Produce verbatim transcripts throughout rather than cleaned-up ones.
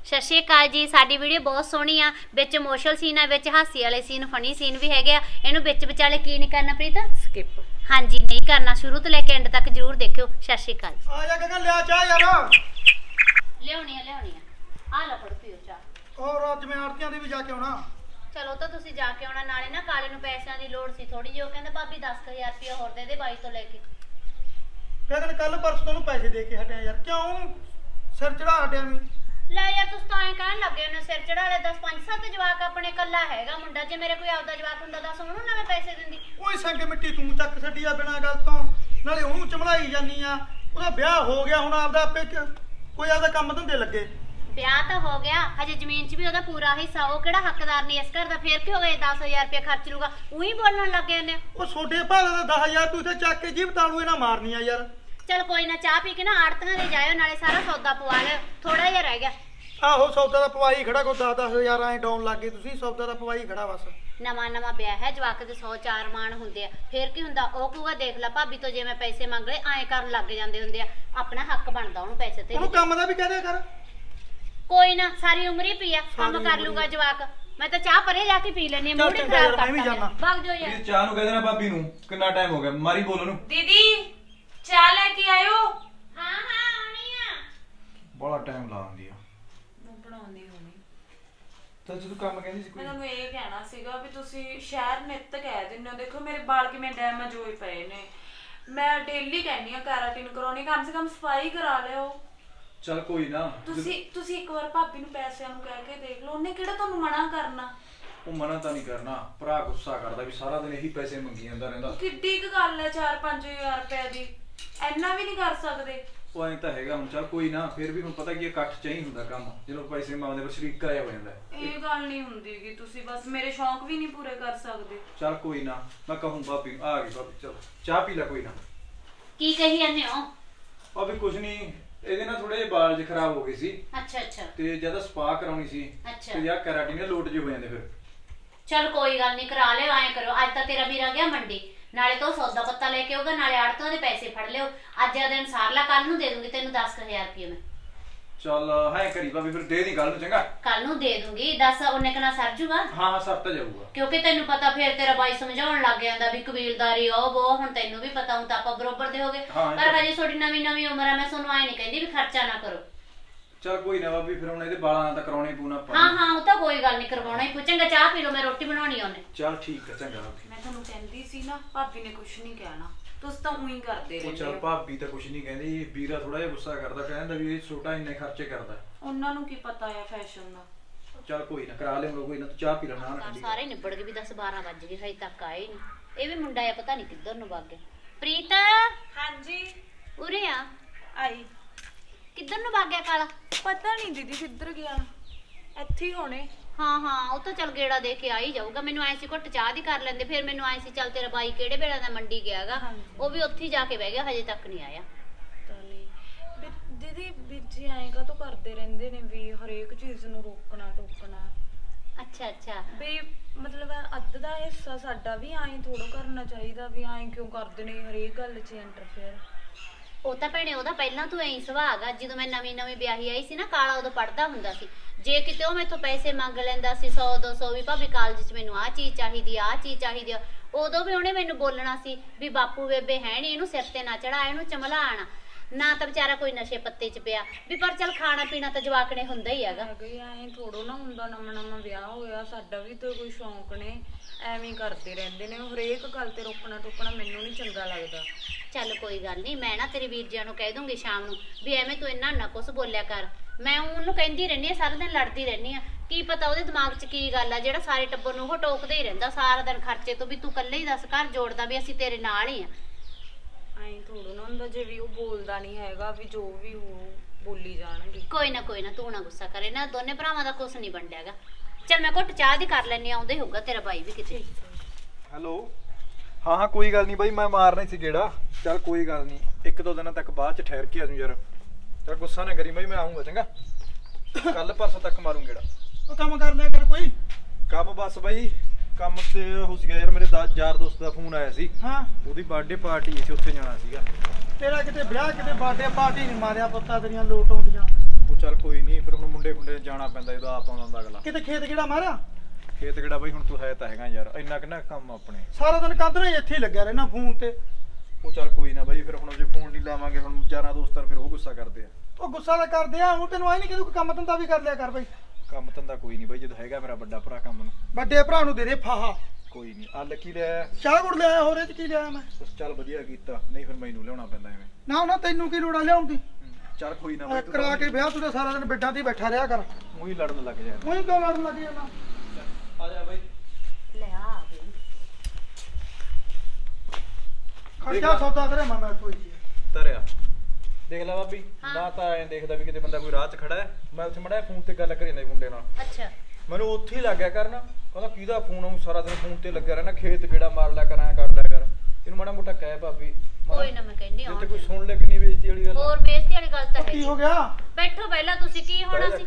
सत श्री अकाल जी। साडी वीडियो बहुत सोहनी आ, विच इमोशनल सीन आ, विच हासी वाले सीन, फनी सीन भी हैगे आ। इहनू विच विचाले की नहीं करना प्रीत? स्किप। हाँ जी, नहीं करना, शुरू तो लेके एंड तक जरूर देखियो। सत श्री अकाल। आ जा गगन, ले चाह यार। लियाउणी आ लियाउणी आ आ लो फड़ पियो चाह। और आज मैं आरतियां दे भी जाके आउणा। चलो तो तुसी जाके आउणा, नाले ना काले नू पैसिਆਂ ਦੀ ਲੋੜ ਸੀ थोड़ी ਜਿਹੀ। ਉਹ ਕਹਿੰਦਾ ਭਾਬੀ दस हज़ार रुपया ਹੋਰ ਦੇ ਦੇ ਬਾਈ ਤੋਂ ਲੈ ਕੇ। गगन कल परसों तैनूं पैसे दे के हटिया यार, क्यों सिर चढ़ा हटिया मैं? ਲੈ ਯਾਰ ਤੁਸੀਂ ਤਾਂ ਐਂ ਕਹਿਣ ਲੱਗੇ ਨੇ ਸਿਰ ਚੜਾ ਲੈ। दस पाँच सत्त ਜਵਾਕ ਆਪਣੇ ਕੱਲਾ ਹੈਗਾ ਮੁੰਡਾ, ਜੇ ਮੇਰੇ ਕੋਈ ਆਪਦਾ ਜਵਾਕ ਹੁੰਦਾ ਦੱਸ ਉਹਨੂੰ ਨਾ ਮੈਂ ਪੈਸੇ ਦਿੰਦੀ। ਓਏ ਸੰਗ ਮਿੱਟੀ ਤੂੰ ਚੱਕ ਛੱਡੀ ਆ ਬਿਨਾਂ ਗੱਲ ਤੋਂ, ਨਾਲੇ ਉਹਨੂੰ ਚਮਲਾਈ ਜਾਨੀ ਆ। ਉਹਦਾ ਵਿਆਹ ਹੋ ਗਿਆ, ਹੁਣ ਆਪਦਾ ਆਪੇ ਕੋਈ ਆਪਦਾ ਕੰਮ ਧੰਦੇ ਲੱਗੇ। ਵਿਆਹ ਤਾਂ ਹੋ ਗਿਆ, ਹਜੇ ਜ਼ਮੀਨ 'ਚ ਵੀ ਉਹਦਾ ਪੂਰਾ ਹਿੱਸਾ। ਉਹ ਕਿਹੜਾ ਹੱਕਦਾਰ ਨਹੀਂ ਇਸ ਘਰ ਦਾ? ਫੇਰ ਕੀ ਹੋ ਗਿਆ, दस हज़ार रुपया ਖਰਚ ਲੂਗਾ? ਉਹੀ ਬੋਲਣ ਲੱਗੇ ਨੇ। ਉਹ ਛੋਡੇ ਭਾਅ ਦਾ दस हज़ार ਤੂੰ ਇੱਥੇ ਚੱਕ ਕੇ ਜੀਬ ਤਾਲੂ ਇਹਨਾਂ ਮਾਰਨੀ ਆ ਯਾਰ। चल कोई ना, चाह पी के ना आड़तियां दे जाओ, नाले सारा सौदा पवा लियो, थोड़ा जिहा रह गया। आहो सौदा दा पवाई खड़ा, को दस दस हज़ार ऐ डाउन लग गए तुसीं। सौदा दा पवाई खड़ा बस। नवा नवा ब्याह है, जवाक दे सौ चार मान हुंदे आ, फिर की हुंदा? ओ कूगा देख ला भाभी तो जे मैं पैसे मंग ले ऐ करन लग जांदे हुंदे आ। अपना हक बनदा ओनू पैसे ते। ओनू काम दा भी कह दिया कर। कोई ना, सारी उम्र ही पिया, काम कर लूगा जवाक। मैं तो चाह परे जाके पी लेनी, मूड ही खराब करता। भाग जो यार। चाह नु कह देना भाभी नु, कितना टाइम हो गया मारी बोलो नु। दीदी चाह लेके आयो। हां हां आनी आ। बड़ा टाइम लाਉਂਦੀ ਆ। ਮੈਂ ਬਣਾਉਂਦੀ ਹੋਣੀ ਤਾਂ ਜਦੋਂ ਕੰਮ ਕਹਿੰਦੀ ਸੀ ਕੋਈ। ਮੈਂ ਤੁਹਾਨੂੰ ਇਹ ਕਹਿਣਾ ਸੀਗਾ ਵੀ ਤੁਸੀਂ ਸ਼ਹਿਰ ਨਿੱਤ ਕਹਿ ਦਿੰਦੇ ਹੋ, ਦੇਖੋ ਮੇਰੇ ਵਾਲ ਕਿਵੇਂ ਡੈਮੇਜ ਹੋਏ ਪਏ ਨੇ। ਮੈਂ ਡੇਲੀ ਕਹਿੰਨੀ ਆ ਕੈਰਾਟਿਨ ਕਰਾਉਣੀ, ਕਮ ਸੇ ਕਮ ਸਫਾਈ ਕਰਾ ਲਿਓ। ਚਲ ਕੋਈ ਨਾ, ਤੁਸੀਂ ਤੁਸੀਂ ਇੱਕ ਵਾਰ ਭਾਬੀ ਨੂੰ ਪੈਸਿਆਂ ਨੂੰ ਕਹਿ ਕੇ ਦੇਖ ਲਓ, ਉਹਨੇ ਕਿਹੜਾ ਤੁਹਾਨੂੰ ਮਨਾ ਕਰਨਾ। ਉਹ ਮਨਾ ਤਾਂ ਨਹੀਂ ਕਰਨਾ, ਭਰਾ ਗੁੱਸਾ ਕਰਦਾ ਵੀ ਸਾਰਾ ਦਿਨ ਇਹੀ ਪੈਸੇ ਮੰਗੀ ਜਾਂਦਾ ਰਹਿੰਦਾ। ਕਿੱਡੀ ਕੁ ਗੱਲ ਹੈ ਚਾਰ ਪੰਜ ਹਜ਼ਾਰ ਰੁਪਏ ਦੀ, ਇੰਨਾ ਵੀ ਨਹੀਂ ਕਰ ਸਕਦੇ। ਉਹ ਐਂ ਤਾਂ ਹੈਗਾ ਹੁਣ, ਚੱਲ ਕੋਈ ਨਾ, ਫਿਰ ਵੀ ਹੁਣ ਪਤਾ ਕੀ ਇਕੱਠ ਚ ਹੀ ਹੁੰਦਾ ਕੰਮ, ਜਦੋਂ ਪੈਸੇ ਮੰਗਦੇ ਪਰ ਸ਼ਰੀਕਾ ਜਿਹਾ ਹੋ ਜਾਂਦਾ। ਇਹ ਗੱਲ ਨਹੀਂ ਹੁੰਦੀ ਕਿ ਤੁਸੀਂ ਬਸ ਮੇਰੇ ਸ਼ੌਂਕ ਵੀ ਨਹੀਂ ਪੂਰੇ ਕਰ ਸਕਦੇ। ਚੱਲ ਕੋਈ ਨਾ, ਮੈਂ ਕਹੂੰ ਭਾਬੀ ਆ ਗਈ ਭਾਬੀ, ਚਲ ਚਾਹ ਪੀ ਲੈ ਕੋਈ ਨਾ। ਕੀ ਕਹੀ ਜਾਂਦੇ ਹੋ? ਭਾਬੀ ਕੁਝ ਨਹੀਂ, ਇਹਦੇ ਨਾਲ ਥੋੜੇ ਜਿਹੇ ਵਾਲ ਜਿਹੇ ਖਰਾਬ ਹੋ ਗਏ ਸੀ। ਅੱਛਾ ਅੱਛਾ। ਤੇ ਜਦੋਂ ਸਪਾ ਕਰਾਉਣੀ ਸੀ ਤੇ ਯਾਰ ਕੈਰਾਟਿਨ ਦੇ ਲੋਟ ਜਿਹੇ ਹੋ ਜਾਂਦੇ ਫਿਰ। चल कोई गल नहीं, करा लियो। ऐ करो, अज तक तेरा वीर आ गया मंडी, नाले तो सौदा पत्ता लेके आऊगा, नाले आड़तों दे पैसे फड़ लियो। अज दा दिन सार ला, कल नूं दे दूंगी तेनू दस हज़ार रुपये मैं। चल है करी भाभी, फिर दे दी कल नूं, चंगा? कल नूं दे दूंगी। दस उन्ने कना सर जूगा? हां हां सर तो जाऊगा, क्योंकि तेनू पता फिर तेरा बाई समझाउण लग जांदा भी कबीलदारी ओ वो। हुण तेनू भी पता, हुण तां आपां बरोबर दे होगे। पर हजे थोड़ी नवीं नवीं उम्र है, मैं सोनू ऐ नहीं कहंदी भी खर्चा ना करो। चल कोई ना भाभी, फिर हुण इहदे बालां दा कराउणे पूना पा। हां हां, ओ तां कोई गल नहीं, करवाउणा ही। चंगा चाह पी लो, मैं रोटी बनाउणी आ। ओने चल ठीक है, चंगा भाभी। मैं ਤੁਹਾਨੂੰ ਕਹਿੰਦੀ ਸੀ ਨਾ ਭਾਬੀ ਨੇ ਕੁਝ ਨਹੀਂ ਕਹਿਣਾ, ਤੁਸੀਂ ਤਾਂ ਉਹੀ ਕਰਦੇ ਉਹ ਰਹਿੰਦੇ ਚਲ ਹੋ। ਭਾਬੀ ਤਾਂ ਕੁਝ ਨਹੀਂ ਕਹਿੰਦੀ, ਵੀਰਾ ਥੋੜਾ ਜਿਹਾ ਗੁੱਸਾ ਕਰਦਾ, ਕਹਿੰਦਾ ਵੀ ਇਹ ਛੋਟਾ ਇੰਨੇ ਖਰਚੇ ਕਰਦਾ। ਉਹਨਾਂ ਨੂੰ ਕੀ ਪਤਾ ਆ ਫੈਸ਼ਨ ਦਾ। चल कोई ना, करा लेंगे कोई ना, तू चाह पी लेना ना। सारे निबड़ गए भी, दस बारह बज गए, हजे तक आए नहीं। ये भी मुंडा है, पता नहीं किधर नु भाग गया। प्रीत ਹਾਂਜੀ उरे आ, ਆਈ। किधर नु भाग गया काला? ਪਤਾ ਨਹੀਂ ਦੀਦੀ ਕਿੱਧਰ ਗਿਆ, ਇੱਥੇ ਹੀ ਹੋਣੇ। हाँ हाँ, वो तो चल गेड़ा दे के आ ही जाऊगा। मैनू आए सी घुट चाह दी कर लेंदे, फिर मैनू आए सी चल तेरा बाई केड़े वेले दा मंडी गयागा, वो भी उत्थे जाके बह गया, हजे तक नहीं आया। ਦੀਦੀ ਵੀਰ ਜੀ ਆਏਗਾ ਤਾਂ ਕਰਦੇ ਰਹਿੰਦੇ ਨੇ ਵੀ ਹਰੇਕ ਚੀਜ਼ ਨੂੰ ਰੋਕਣਾ ਟੋਕਣਾ। अच्छा अच्छा, ਵੀ ਮਤਲਬ ਅੱਧ ਦਾ ਹਿੱਸਾ ਸਾਡਾ ਵੀ ਆਏ ਥੋੜਾ ਕਰਨਾ ਚਾਹੀਦਾ, ਵੀ ਆਏ ਕਿਉਂ ਕਰਦੇ ਨੇ ਹਰੇਕ ਗੱਲ 'ਚ ਇੰਟਰਫੇਅਰ। ਉਹ ਤਾਂ ਭੈਣੇ ਉਹਦਾ ਪਹਿਲਾਂ ਤੋਂ ਐਂ ਸੁਭਾਅ ਆ। ਜਦੋਂ ਮੈਂ ਨਵੀਂ ਨਵੀਂ ਵਿਆਹੀ ਆਈ ਸੀ ਨਾ, ਕਾਲਾ ਉਦੋਂ ਪੜਦਾ ਹੁੰਦਾ ਸੀ। ਜੇ ਕਿਤੇ ਉਹ ਮੈਥੋਂ ਪੈਸੇ ਮੰਗ ਲੈਂਦਾ ਸੀ ਸੌ ਦੋ ਸੌ ਵੀ, ਭਾਵੇਂ ਕਾਲਜ 'ਚ ਮੈਨੂੰ ਆਹ ਚੀਜ਼ ਚਾਹੀਦੀ ਆਹ ਚੀਜ਼ ਚਾਹੀਦੀ ਆ, ਉਦੋਂ ਵੀ ਉਹਨੇ ਮੈਨੂੰ ਬੋਲਣਾ ਸੀ ਵੀ ਬਾਪੂ ਬੇਬੇ ਹੈ ਨਹੀਂ, ਇਹਨੂੰ ਸਿਰ ਤੇ ਨਾ ਚੜਾ, ਇਹਨੂੰ ਚਮਲਾਣਾ ਨਾ। ਤਾਂ ਵਿਚਾਰਾ ਕੋਈ ਨਸ਼ੇ ਪੱਤੇ 'ਚ ਪਿਆ ਵੀ, ਪਰ ਚੱਲ ਖਾਣਾ ਪੀਣਾ ਤਾਂ ਜਵਾਕਣੇ ਹੁੰਦਾ ਹੀ ਹੈਗਾ। ਐਂ ਥੋੜੋ ਨਾ ਹੁੰਦਾ, ਨਵਾਂ ਨਵਾਂ ਵਿਆਹ ਹੋਇਆ, ਸਾਡਾ ਵੀ ਤਾਂ ਕੋਈ ਸ਼ੌਂਕ ਨੇ, ਐਵੇਂ ਕਰਦੇ ਰਹਿੰਦੇ ਨੇ ਹਰੇਕ ਗੱਲ ਤੇ ਰੋਕਣਾ ਟੋਕਣਾ, ਮੈਨੂੰ ਨਹੀਂ ਚੰਗਾ ਲੱਗਦਾ। ਚੱਲ ਕੋਈ ਗੱਲ ਨਹੀਂ, ਮੈਂ ਨਾ ਤੇਰੇ ਵੀਰ ਜੀਆਂ ਨੂੰ ਕਹਿ ਦੂੰਗੀ ਸ਼ਾਮ ਨੂੰ ਵੀ ਐਵੇਂ ਤੂੰ ਇੰਨਾ ਨਾ ਕੁਛ ਬੋਲਿਆ ਕਰ। ਮੈਂ ਉਹਨੂੰ ਕਹਿੰਦੀ ਰਹਿੰਦੀ ਆ, ਸਾਰਾ ਦਿਨ ਲੜਦੀ ਰਹਿੰਦੀ ਆ, ਕੀ ਪਤਾ ਉਹਦੇ ਦਿਮਾਗ 'ਚ ਕੀ ਗੱਲ ਆ ਜਿਹੜਾ ਸਾਰੇ ਟੱਬਰ ਨੂੰ ਉਹ ਟੋਕਦਾ ਹੀ ਰਹਿੰਦਾ ਸਾਰਾ ਦਿਨ ਖਰਚੇ ਤੋਂ, ਵੀ ਤੂੰ ਇਕੱਲੇ ਹੀ ਦੱਸ ਘਰ ਜੋੜਦਾ ਵੀ ਅਸੀਂ ਤੇਰੇ ਨਾਲ ਹੀ ਆ। ਐਂ ਥੋੜੋ ਨਾ ਹੁੰਦਾ, ਜੇ ਵੀ ਉਹ ਬੋਲਦਾ ਨਹੀਂ ਹੈਗਾ ਵੀ ਜੋ ਵੀ ਉਹ ਬੋਲੀ ਜਾਣਗੇ। ਕੋਈ ਨਾ ਕੋਈ ਨਾ, ਤੂੰ ਨਾ ਗੁੱਸਾ ਕਰੇ ਨਾ, ਦੋਨੇ ਭਰਾਵਾਂ ਦਾ ਕੁਛ ਨਹੀਂ ਬਣਿਆਗਾ। ਚੱਲ ਮੈਂ ਘੁੱਟ ਚਾਹ ਦੀ ਕਰ ਲੈਣੀ, ਆਉਂਦੇ ਹੋਊਗਾ ਤੇਰਾ ਬਾਈ ਵੀ ਕਿਤੇ। ਹੈਲੋ, ਹਾਂ ਹਾਂ ਕੋਈ ਗੱਲ ਨਹੀਂ ਬਾਈ, ਮੈਂ ਮਾਰਨਾ ਸੀ ਗੇੜਾ। ਚੱਲ ਕੋਈ ਗੱਲ ਨਹੀਂ, ਇੱਕ ਦੋ ਦਿਨਾਂ ਤੱਕ ਬਾਅਦ ਚ ਠਹਿਰ ਕੇ ਆ ਜੂ ਯਾਰ। ਚੱਲ ਗੁੱਸਾ ਨਾ ਕਰੀ ਬਾਈ, ਮੈਂ ਆਉਂਗਾ ਚੰਗਾ, ਕੱਲ ਪਰਸੋਂ ਤੱਕ ਮਾਰੂੰ ਗੇੜਾ। ਉਹ ਕੰਮ ਕਰ ਲਿਆ ਕਰ ਕੋਈ ਕੰਮ। ਬਸ ਬਾਈ ਕੰਮ ਤੇ ਹੋ ਸੀਗਾ ਯਾਰ, ਮੇਰੇ ਯਾਰ ਦੋਸਤ ਦਾ ਫੋਨ ਆਇਆ ਸੀ। ਹਾਂ, ਉਹਦੀ ਬਰਥਡੇ ਪਾਰਟੀ ਸੀ, ਉੱਥੇ ਜਾਣਾ ਸੀਗਾ। ਤੇਰਾ ਕਿਤੇ ਵਿਆਹ ਕਿਤੇ ਬਰਥਡੇ ਪਾਰਟੀ ਨਹੀਂ ਮਾਰਿਆ ਪੁੱਤਾ, ਤੇਰੀਆਂ ਲੋਟ ਆਉਂਦੀਆਂ। ਉਹ ਚੱਲ ਕੋਈ ਨਹੀਂ, ਫਿਰ ਹੁਣ ਮੁੰਡੇ ਖੁੰਡੇ ਜਾਣਾ ਪੈਂਦਾ ਜਦੋਂ ਆਪ ਆਉਂਦਾ ਹੁੰਦਾ ਅਗਲਾ। ਕਿਤੇ ਖੇਤ ਕਿਹੜਾ ਮਾਰਿਆ? ਖੇਤ ਕਿਹੜਾ ਬਈ ਹੁਣ ਤੂੰ ਹੈ ਤਾਂ ਹੈਗਾ ਯਾਰ, ਇੰਨਾ ਕਿੰਨਾ ਕੰਮ ਆਪਣੇ। ਸਾਰਾ ਦਿਨ ਕੰਧ ਨਾਲ ਇੱਥੇ ਹੀ ਲੱਗਿਆ ਰਹਿਣਾ ਫੋਨ ਤੇ। ਉਹ ਚੱਲ ਕੋਈ ਨਾ ਬਈ, ਫਿਰ ਹੁਣ ਜੇ ਫੋਨ ਨਹੀਂ ਲਾਵਾਂਗੇ ਹੁਣ ਯਾਰਾਂ ਦੋਸਤਾਂ ਫਿਰ ਉਹ ਗੁੱਸਾ ਕਰਦੇ ਆ। ਉਹ ਗੁੱਸਾ ਤਾਂ ਕਰਦੇ ਆ, ਉਹ ਤੈਨੂੰ ਆਈ ਨਹੀਂ ਕਿ ਤੂੰ ਕੰਮ ਧੰਦਾ ਵੀ ਕਰ ਲਿਆ ਕਰ ਬਈ। ਕੰਮ ਧੰਦਾ ਕੋਈ ਨਹੀਂ ਬਈ, ਜਦੋਂ ਹੈਗਾ ਮੇਰਾ ਵੱਡਾ ਭਰਾ ਕੰਮ ਨੂੰ। ਵੱਡੇ ਭਰਾ ਨੂੰ ਦੇ ਦੇ ਫਾਹਾ। ਕੋਈ ਨਹੀਂ। ਆ ਲੱਕੀ ਲਿਆ ਚਾਹ ਗੁੜ ਲਿਆਇਆ, ਹੋਰ ਇਹ ਚ ਕੀ ਲਿਆਇਆ ਮੈਂ? ਬਸ ਚੱਲ ਵਧੀਆ ਕੀਤਾ, ਨਹੀਂ ਫਿਰ ਮੈਨੂੰ ਲਿਆਉਣਾ ਪੈਂਦਾ ਐਵੇਂ। ਨਾ ਨਾ ਤੈਨੂੰ ਕੀ ਲੋੜ ਆ ਲਿਆਉਣ ਦੀ? ਚੱਲ ਕੋਈ ਨਾ ਆ ਬਈ, ਤੂੰ ਕਰਾ ਕੇ ਵਿਆਹ ਤੂੰ ਤਾਂ ਸਾਰਾ ਦਿਨ ਬੈੱਡਾਂ ਤੇ ਹੀ ਬੈਠਾ ਰਿਹਾ ਕਰ। ਉਹੀ ਲੜਨ ਲੱਗ ਜਾ। ਉਹੀ ਕਿਉਂ ਲੜਨ ਲੱਗ ਜਾਂਦਾ? ਆ ਜਾ ਬਈ। ਲੈ ਆ ਗਈ। ਖਰਚਾ ਸੌਦਾ ਕਰੇ ਮੈਂ ਮੈਂ ਕੋਈ ਤਰਿਆ ਦੇਖ ਲੈ ਬਾਬੀ, ਨਾ ਤਾਂ ਐਂ ਦੇਖਦਾ ਵੀ ਕਿਤੇ ਬੰਦਾ ਕੋਈ ਰਾਹ 'ਚ ਖੜਾ ਹੈ। ਮੈਂ ਉੱਥੇ ਮੜਾ ਫੋਨ ਤੇ ਗੱਲ ਕਰੀ ਜਾਂਦਾ ਮੁੰਡੇ ਨਾਲ। ਅੱਛਾ। ਮੈਨੂੰ ਉੱਥੇ ਹੀ ਲੱਗ ਗਿਆ ਕਰਨ, ਕਹਿੰਦਾ ਕਿਹਦਾ ਫੋਨ ਆਉਂ, ਸਾਰਾ ਦਿਨ ਫੋਨ ਤੇ ਲੱਗਿਆ ਰਹਿਣਾ, ਖੇਤ ਗੇੜਾ ਮਾਰ ਲਿਆ ਕਰ, ਐਂ ਕਰ ਲਿਆ ਕਰ। ਇਹਨੂੰ ਮਾੜਾ ਮੋਟਾ ਕਹਿ ਭਾਬੀ। ਕੋਈ ਨਾ ਮੈਂ ਕਹਿੰਦੀ ਜੇ ਤੇ ਕੋਈ ਸੁਣ ਲੈ ਕਿੰਨੀ ਬੇਇੱਜ਼ਤੀ ਵਾਲੀ ਗੱਲ। ਹੋਰ ਬੇਇੱਜ਼ਤੀ ਵਾਲੀ ਗੱਲ ਤਾਂ ਹੈ। ਕੀ ਹੋ ਗਿਆ? ਬੈਠੋ ਪਹਿਲਾਂ ਤੁਸੀਂ, ਕੀ ਹੋਣਾ ਸੀ?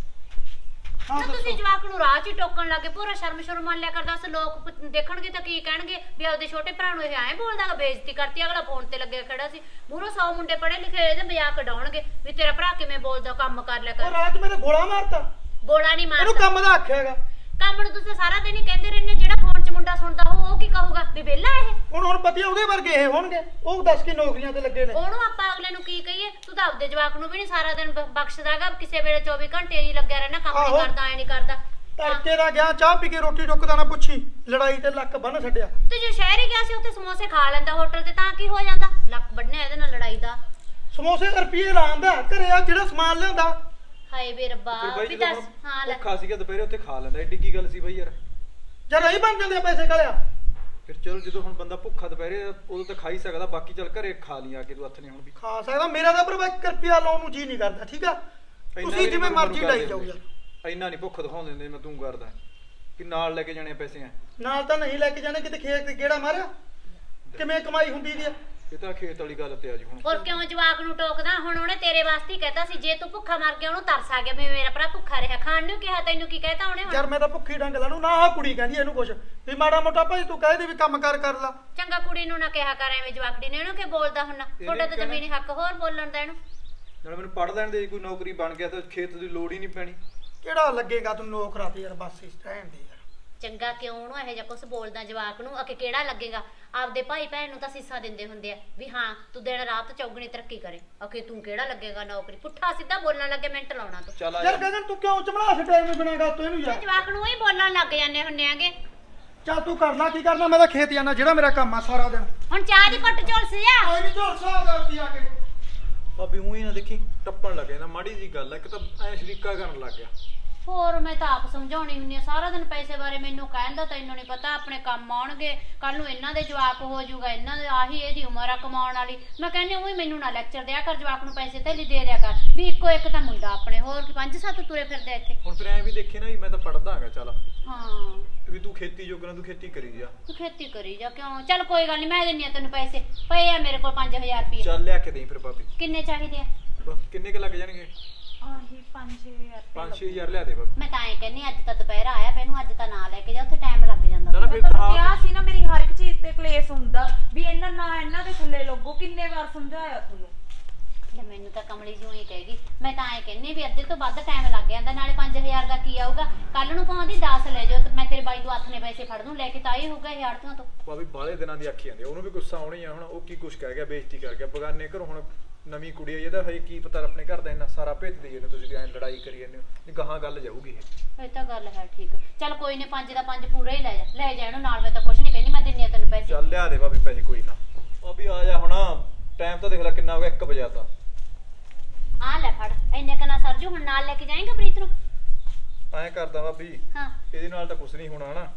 ਹਾਂ ਨਾ ਤੁਸੀਂ ਜਵਾਕ ਨੂੰ ਰਾਹ 'ਚ ਹੀ ਟੋਕਣ ਲੱਗੇ, ਪੂਰਾ ਸ਼ਰਮ ਸ਼ਰਮ ਮੰਨ ਲਿਆ ਕਰ। ਦੱਸ ਲੋਕ ਪੁ- ਦੇਖਣਗੇ ਤਾਂ ਕੀ ਕਹਿਣਗੇ ਵੀ ਆਪਦੇ ਛੋਟੇ ਭਰਾ ਨੂੰ ਇਹ ਐਂ ਬੋਲਦਾ, ਬੇਇੱਜ਼ਤੀ ਕਰਤੀ। ਅਗਲਾ ਫੋਨ ਤੇ ਲੱਗਿਆ ਖੜਾ ਸੀ, ਮੂਹਰੋਂ ਸੌ ਮੁੰਡੇ ਪੜ੍ਹੇ ਲਿਖੇ ਇਹਦੇ ਮਜ਼ਾਕ ਉਡਾਉਣਗੇ ਵੀ ਤੇਰਾ ਭਰਾ ਕਿਵੇਂ ਬੋਲਦਾ, ਕੰਮ ਕਰ ਲਿਆ ਉਹ ਕਰ। ਰਾਤ ਮੇਰੇ ਗੋਲਾ ਮਾਰਤਾ। ਗੋਲਾ ਨਹੀਂ ਇਹਨੂੰ ਮਾਰਦਾ। ਕੰਮ ਦਾ ਆਖਿਆਗਾ। ਕੰਮ ਨੂੰ ਤੁਸੀਂ ਸਾਰਾ ਦਿਨ ਹੀ ਕਹਿੰਦੇ ਰਹਿੰਦੇ, ਜਿਹੜਾ ਫੋਨ 'ਚ ਮੁੰਡਾ ਸੁਣਦਾ ਉਹ ਉਹ ਕੀ ਕਹੂਗਾ ਵੀ ਵਿਹਲਾ ਇਹ। ਹੁਣ ਹੁਣ ਪਤੀ ਉਹਦੇ ਵਰਗੇ ਇਹ ਹੋਣਗੇ, ਉਹ ਦੱਸ ਕੇ ਨੌਕਰੀਆਂ ਤੇ ਲੱਗੇ ਨੇ। ਉਹਨੂੰ ਆਪਾਂ ਅਗਲੇ ਨੂੰ ਕੀ ਕਹੀਏ? ਤੂੰ ਤਾਂ ਆਪਦੇ ਜਵਾਕ ਨੂੰ ਵੀ ਨਹੀਂ ਸਾਰਾ ਦਿਨ ਬ- ਬਖਸ਼ਦਾਗਾ, ਕਿਸੇ ਵੇਲੇ ਚੌਵੀ ਘੰਟੇ ਨਹੀਂ ਲੱਗਿਆ ਰਹਿਣਾ, ਕੰਮ ਨਹੀਂ ਆਹੋ। ਕਰਦਾ, ਐ ਨਹੀਂ ਕਰਦਾ। ਤੜਕੇ ਦਾ ਗਿਆ ਚਾਹ ਪੀ ਕੇ ਰੋਟੀ ਟੁੱਕਦਾ ਨਾ ਪੁੱਛੀ, ਲੜਾਈ ਤੇ ਲੱਕ ਬੰਨ ਛੱਡਿਆ। ਤੇ ਜੇ ਸ਼ਹਿਰ ਹੀ ਗਿਆ ਸੀ ਉੱਥੇ ਸਮੋਸੇ ਖਾ ਲੈਂਦਾ ਹੋਟਲ ਤੇ, ਤਾਂ ਕੀ ਹੋ ਜਾਂਦਾ? ਲੱਕ ਵੱਢਣਾ ਇਹਦੇ ਨਾਲ ਲੜਾਈ ਦਾ। ਸਮੋਸੇ ਰੁਪਏ ਲਾਉਂਦਾ ਘਰੇ ਆ ਜਿਹੜਾ ਸਮਾਨ ਲਿਆਂਦਾ। ਹਾਏ ਵੇ ਰੱਬਾ, ਫਿਰ ਬਾਈ ਵੀ ਜਦੋਂ ਦੱਸ। ਹਾਂ ਲੈ, ਭੁੱਖਾ ਸੀਗਾ ਦੁਪਹਿਰੇ ਉੱਥੇ ਖਾ ਲੈਂਦਾ, ਐਡੀ ਕੀ ਗੱਲ ਸੀ ਬਈ ਯਾਰ। ਜਦ ਰਹੀ ਬਣ ਜਾਂਦੇ ਆ ਪੈਸੇ ਕਲਿਆ। ਫਿਰ ਚਲੋ ਜਦੋਂ ਹੁਣ ਬੰਦਾ ਭੁੱਖਾ ਦੁਪਹਿਰੇ ਉਦੋਂ ਤਾਂ ਖਾ ਹੀ ਸਕਦਾ, ਬਾਕੀ ਚੱਲ ਘਰੇ ਖਾ ਲਈ ਆ ਕੇ ਤੂੰ ਹੱਥ ਨਹੀਂ ਹੁਣ ਵੀ ਖਾ ਸਕਦਾ, ਮੇਰਾ ਤਾਂ ਪਰ ਇੱਕ ਰੁਪਿਆ ਲਾਉਣ ਨੂੰ ਜੀ ਨਹੀਂ ਕਰਦਾ। ਠੀਕ ਆ, ਤੁਸੀਂ ਜਿਵੇਂ ਮਰਜ਼ੀ ਲਾਈ ਜਾਓ ਯਾਰ। ਇੰਨਾ ਨਹੀਂ ਭੁੱਖ ਦਿਖਾਉਣ ਦਿੰਦੇ ਮੈਂ, ਤੂੰ ਕਰਦਾ ਕਿ ਨਾਲ ਲੈ ਕੇ ਜਾਣੇ ਪੈਸੇ ਆ। ਨਾਲ ਤਾਂ ਨਹੀਂ ਲੈ ਕੇ ਜਾਣੇ, ਕਿਤੇ ਖੇਤ ਤੇ ਗੇੜਾ ਮਾਰਿਆ, ਕਿਵੇਂ ਕਮਾਈ ਹੁੰਦੀ ਦੀ ਆ। ਇਹ ਤਾਂ ਖੇਤ ਵਾਲੀ ਗੱਲ ਤੇ ਆ ਜੀ ਹੁਣ। ਹੋਰ ਕਿਉਂ ਜਵਾਕ ਨੂੰ ਟੋਕਦਾ? ਹੁਣ ਉਹਨੇ ਤੇਰੇ ਵਾਸਤੇ ਹੀ ਕਹਿਤਾ ਸੀ, ਜੇ ਤੂੰ ਭੁੱਖਾ ਮਰ ਗਿਆ ਉਹਨੂੰ ਤਰਸ ਆ ਗਿਆ ਵੀ ਮੇਰਾ ਭਰਾ ਭੁੱਖਾ ਰਿਹਾ, ਖਾਣ ਨੂੰ ਕਿਹਾ, ਤੈਨੂੰ ਕੀ ਕਹਿਤਾ ਉਹਨੇ ਹੁਣ? ਯਾਰ ਮੈਂ ਤਾਂ ਭੁੱਖੀ ਡੰਗ ਲਾ ਨੂੰ ਨਾ, ਆਹ ਕੁੜੀ ਕਹਿੰਦੀ ਇਹਨੂੰ ਕੁਛ ਵੀ ਮਾੜਾ ਮੋਟਾ ਭਾਈ ਤੂੰ ਕਹਿ ਦੇ ਵੀ ਕੰਮ ਕਰ ਕਰ ਲਾ। ਚੰਗਾ ਕੁੜੀ ਨੂੰ ਨਾ ਕਿਹਾ ਕਰ ਐਵੇਂ, ਜਵਾਕੜੀ ਨੇ ਉਹਨੂੰ ਕੀ ਬੋਲਦਾ ਹੁੰਨਾ? ਤੁਹਾਡਾ ਤਾਂ ਜ਼ਮੀਨੀ ਹੱਕ, ਹੋਰ ਬੋਲਣ ਦਾ ਇਹਨੂੰ। ਨਾਲ ਮੈਨੂੰ ਪੜ ਲੈਣ ਦੇ, ਕੋਈ ਨੌਕਰੀ ਬਣ ਗਿਆ ਤਾਂ ਖੇਤ ਦੀ ਲੋੜ ਹੀ ਨਹੀਂ ਪੈਣੀ। ਕਿਹੜਾ ਲੱਗੇਗਾ ਤੂੰ ਨੌਕਰਾਂ ਤੇ ਯਾਰ, ਬਸ ਇਸ ਟਾਈਮ ਦੇ ਯਾਰ। ਚੰਗਾ ਕਿਉਂ ਉਹਨੂੰ ਇਹੋ ਜਿਹਾ ਕੁਝ ਬੋਲਦਾ ਜਵਾਕ ਨੂੰ? ਅਕੇ ਕਿਹੜਾ ਲੱਗੇਗਾ? ਆਪਦੇ ਭਾਈ ਭੈਣ ਨੂੰ ਤਾਂ ਸੀਸਾ ਦਿੰਦੇ ਹੁੰਦੇ ਆ ਵੀ ਹਾਂ ਤੂੰ ਦਿਨ ਰਾਤ ਚੌਗਣੀ ਤਰੱਕੀ ਕਰੇ। ਅਕੇ ਤੂੰ ਕਿਹੜਾ ਲੱਗੇਗਾ ਨੌਕਰੀ? ਪੁੱਠਾ ਸਿੱਧਾ ਬੋਲਣ ਲੱਗੇ, ਮਿੰਟ ਲਾਉਣਾ ਤੂੰ। ਚੱਲ ਆ ਯਾਰ ਗਗਨ ਤੂੰ ਕਿਉਂ ਚਮੜਾ ਛੱਡਿਆ ਐਵੇਂ ਬਿਨਾਂ ਗੱਲ ਤੋਂ ਇਹਨੂੰ ਯਾਰ? ਜਵਾਕ ਨੂੰ ਹੀ ਬੋਲਣ ਲੱਗ ਜਾਂਦੇ ਹੁੰਨੇ ਆਗੇ। ਚੱਲ ਤੂੰ ਕਰਨਾ ਕੀ ਕਰਨਾ, ਮੈਂ ਤਾਂ ਖੇਤ ਜਾਣਾ, ਜਿਹੜਾ ਮੇਰਾ ਕੰਮ ਆ ਸਾਰਾ ਦਿਨ। ਹੁਣ ਚਾਹ ਦੀ ਘੁੱਟ ਝੋਲਸ ਜਾ। ਕੋਈ ਨਹੀਂ ਝੋਲ ਸਾਹ ਕਰਤੀ ਆ ਕੇ। ਭਾਬੀ ਉਹੀ ਨਾ ਦੇਖੀ ਟੱਪਣ ਲੱਗੇ ਨਾ, ਮਾੜੀ ਜੀ ਗੱਲ ਆ, ਇੱਕ ਤਾਂ ਐ ਸ਼ਰੀਕਾ ਕਰਨ ਲੱਗ ਗਿਆ। ਹੋਰ ਮੈਂ ਤਾਂ ਆਪ ਸਮਝਾਉਣੀ ਹੁੰਨੀ ਆ, ਸਾਰਾ ਦਿਨ ਪੈਸੇ ਬਾਰੇ ਮੈਨੂੰ ਕਹਿੰਦਾ, ਤੈਨੂੰ ਨਹੀਂ ਪਤਾ ਆਪਣੇ ਕੰਮ ਆਉਣਗੇ, ਕੱਲ ਨੂੰ ਇਹਨਾਂ ਦੇ ਜਵਾਕ ਹੋ ਜਾਊਗਾ, ਇਹਨਾਂ ਦੇ ਆਹੀ ਇਹਦੀ ਉਮਰ ਆ ਕਮਾਉਣ ਵਾਲੀ। ਮੈਂ ਕਹਿੰਦੀ ਉਹੀ ਮੈਨੂੰ ਨਾ ਲੈਕਚਰ ਦਿਆ ਕਰ, ਜਵਾਕ ਨੂੰ ਪੈਸੇ ਥੇਲੀ ਦੇ ਦਿਆ ਕਰ ਵੀ ਇੱਕੋ ਇੱਕ ਤਾਂ ਮੁੰਡਾ ਆਪਣੇ, ਹੋਰ ਕੀ ਪੰਜ ਸੱਤ ਤੁਰੇ ਫਿਰਦੇ ਇੱਥੇ। ਹੁਣ ਫਿਰ ਐ ਵੀ ਦੇਖੇ ਨਾ ਵੀ ਮੈਂ ਤਾਂ ਪੜਦਾ ਹੈਗਾ, ਚੱਲ ਹਾਂ ਵੀ ਤੂੰ ਖੇਤੀ ਜੋਗਣਾ ਤੂੰ ਖੇਤੀ ਕਰੀ ਜਾ। ਤੂੰ ਖੇਤੀ ਕਰੀ ਜਾ, ਕਿਉਂ? ਚੱਲ ਕੋਈ ਗੱਲ ਨਹੀਂ, ਮੈਂ ਦਿੰਨੀ ਆ ਤੈਨੂੰ ਪੈਸੇ, ਪਏ ਆ ਮੇਰੇ ਕੋਲ ਪੰਜ ਹਜ਼ਾਰ ਰੁਪਏ। ਚੱਲ ਲਿਆ ਕੇ ਦੇਈ ਫਿਰ ਭਾਬੀ। ਕਿੰਨੇ ਚਾਹੀਦੇ ਆ? ਬਸ ਕਿੰਨੇ ਕੁ ਲੱਗ ਜਾਣਗੇ? ਆਹੀ ਪੰਜ ਛੇ ਹਜ਼ਾਰ ਪੰਜ ਛੇ ਹਜ਼ਾਰ ਲਿਆ ਦੇ ਭਾਬੀ। ਮੈਂ ਤਾਂ ਐ ਕਹਿੰਨੀ ਅੱਜ ਤਾਂ ਦੁਪਹਿਰਾ ਆਇਆ, ਮੈਨੂੰ ਅੱਜ ਤਾਂ ਨਾ ਲੈ ਕੇ ਜਾ, ਉੱਥੇ ਟਾਈਮ ਲੱਗ ਜਾਂਦਾ। ਨਾ ਨਾ ਮੈਂ ਫਿਰ ਤੁਹਾਨੂੰ ਹਾਂ ਕਿਹਾ ਸੀ ਨਾ, ਮੇਰੀ ਹਰ ਇੱਕ ਚੀਜ਼ ਤੇ ਕਲੇਸ਼ ਹੁੰਦਾ ਵੀ ਇਹਨਾਂ ਨਾ ਇਹਨਾਂ ਦੇ ਥੱਲੇ ਲੱਗੋ। ਕਿੰਨੇ ਵਾਰ ਸਮਝਾਇਆ ਤੁਹਾਨੂੰ? ਲੈ ਮੈਨੂੰ ਤਾਂ ਕਮਲੀ ਜਿਉਂ ਹੀ ਕਹੇਗੀ। ਮੈਂ ਤਾਂ ਐ ਕਹਿੰਨੀ ਵੀ ਅੱਧੇ ਤੋਂ ਵੱਧ ਟਾਈਮ ਲੱਗ ਜਾਂਦਾ, ਨਾਲੇ ਪੰਜ ਹਜ਼ਾਰ ਦਾ ਕੀ ਆਊਗਾ? ਕੱਲ ਨੂੰ ਪਾਉਂਦੀ ਦਸ ਲੈ ਜਾਓ ਤੇ ਮੈਂ ਤੇਰੇ ਬਾਈ ਤੋਂ ਹੱਥ ਨੇ ਪੈਸੇ ਫੜ ਦੂੰ, ਲੈ ਕੇ ਤਾਂ ਹੀ ਹੋਊਗਾ ਇਹ ਆੜਤੀਆਂ ਤੋਂ। ਭਾਬੀ ਬਾਲੇ ਦਿਨਾਂ ਦੀ ਆਖੀ ਜਾਂਦੀ, ਉਹਨੂੰ ਵੀ ਗੁੱਸਾ ਆਉਣੀ ਆ। ਹੁਣ ਉਹ ਕੀ ਕੁਛ ਕਹਿ ਗਿਆ, ਬੇਇੱਜ਼ਤੀ ਕਰ ਗਿਆ ਬਗਾਨੇ ਘਰੋਂ। ਹੁਣ ਨਵੀਂ ਕੁੜੀ ਆ, ਇਹਦਾ ਹਜੇ ਕੀ ਪਤਾ ਆਪਣੇ ਘਰ ਦਾ ਇੰਨਾ ਸਾਰਾ ਭੇਤ ਦੇ ਜਾਂਦੇ ਤੁਸੀਂ, ਐਂ ਲੜਾਈ ਕਰੀ ਜਾਂਦੇ ਹੋ, ਗਾਹਾਂ ਗੱਲ ਜਾਊਗੀ ਇਹ। ਇਹ ਤਾਂ ਗੱਲ ਹੈ, ਠੀਕ। ਚੱਲ ਕੋਈ ਨਹੀਂ, ਪੰਜ ਦਾ ਪੰਜ ਪੂਰਾ ਹੀ ਲੈ ਜਾ, ਲੈ ਜਾ ਇਹਨੂੰ ਨਾਲ। ਮੈਂ ਤਾਂ ਕੁਛ ਨਹੀਂ ਕਹਿੰਦੀ, ਮੈਂ ਦਿੰਨੀ ਆ ਤੈਨੂੰ ਪੈਸੇ। ਚੱਲ ਲਿਆ ਦੇ ਭਾਬੀ ਪੈਸੇ, ਕੋਈ ਨਾ। ਭਾਬੀ ਆ ਜਾ ਹੁਣ, ਟਾਈਮ ਤਾਂ ਦੇਖ ਲੈ ਕਿੰਨਾ ਹੋ ਗਿਆ, ਇੱਕ ਵਜੇ ਤਾਂ। ਆ ਲੈ ਫੜ, ਇੰਨੇ ਕਨਾ ਸਰਜੂ। ਹੁਣ ਨਾਲ ਲੈ ਕੇ ਜਾਏਂਗਾ ਪ੍ਰੀਤ ਨੂੰ? ਐਂ ਕਰਦਾ ਭਾਬੀ, ਹਾਂ ਇਹਦੇ ਨਾਲ ਤਾਂ ਕੁਛ ਨਹੀਂ ਹੋਣਾ ਨਾ,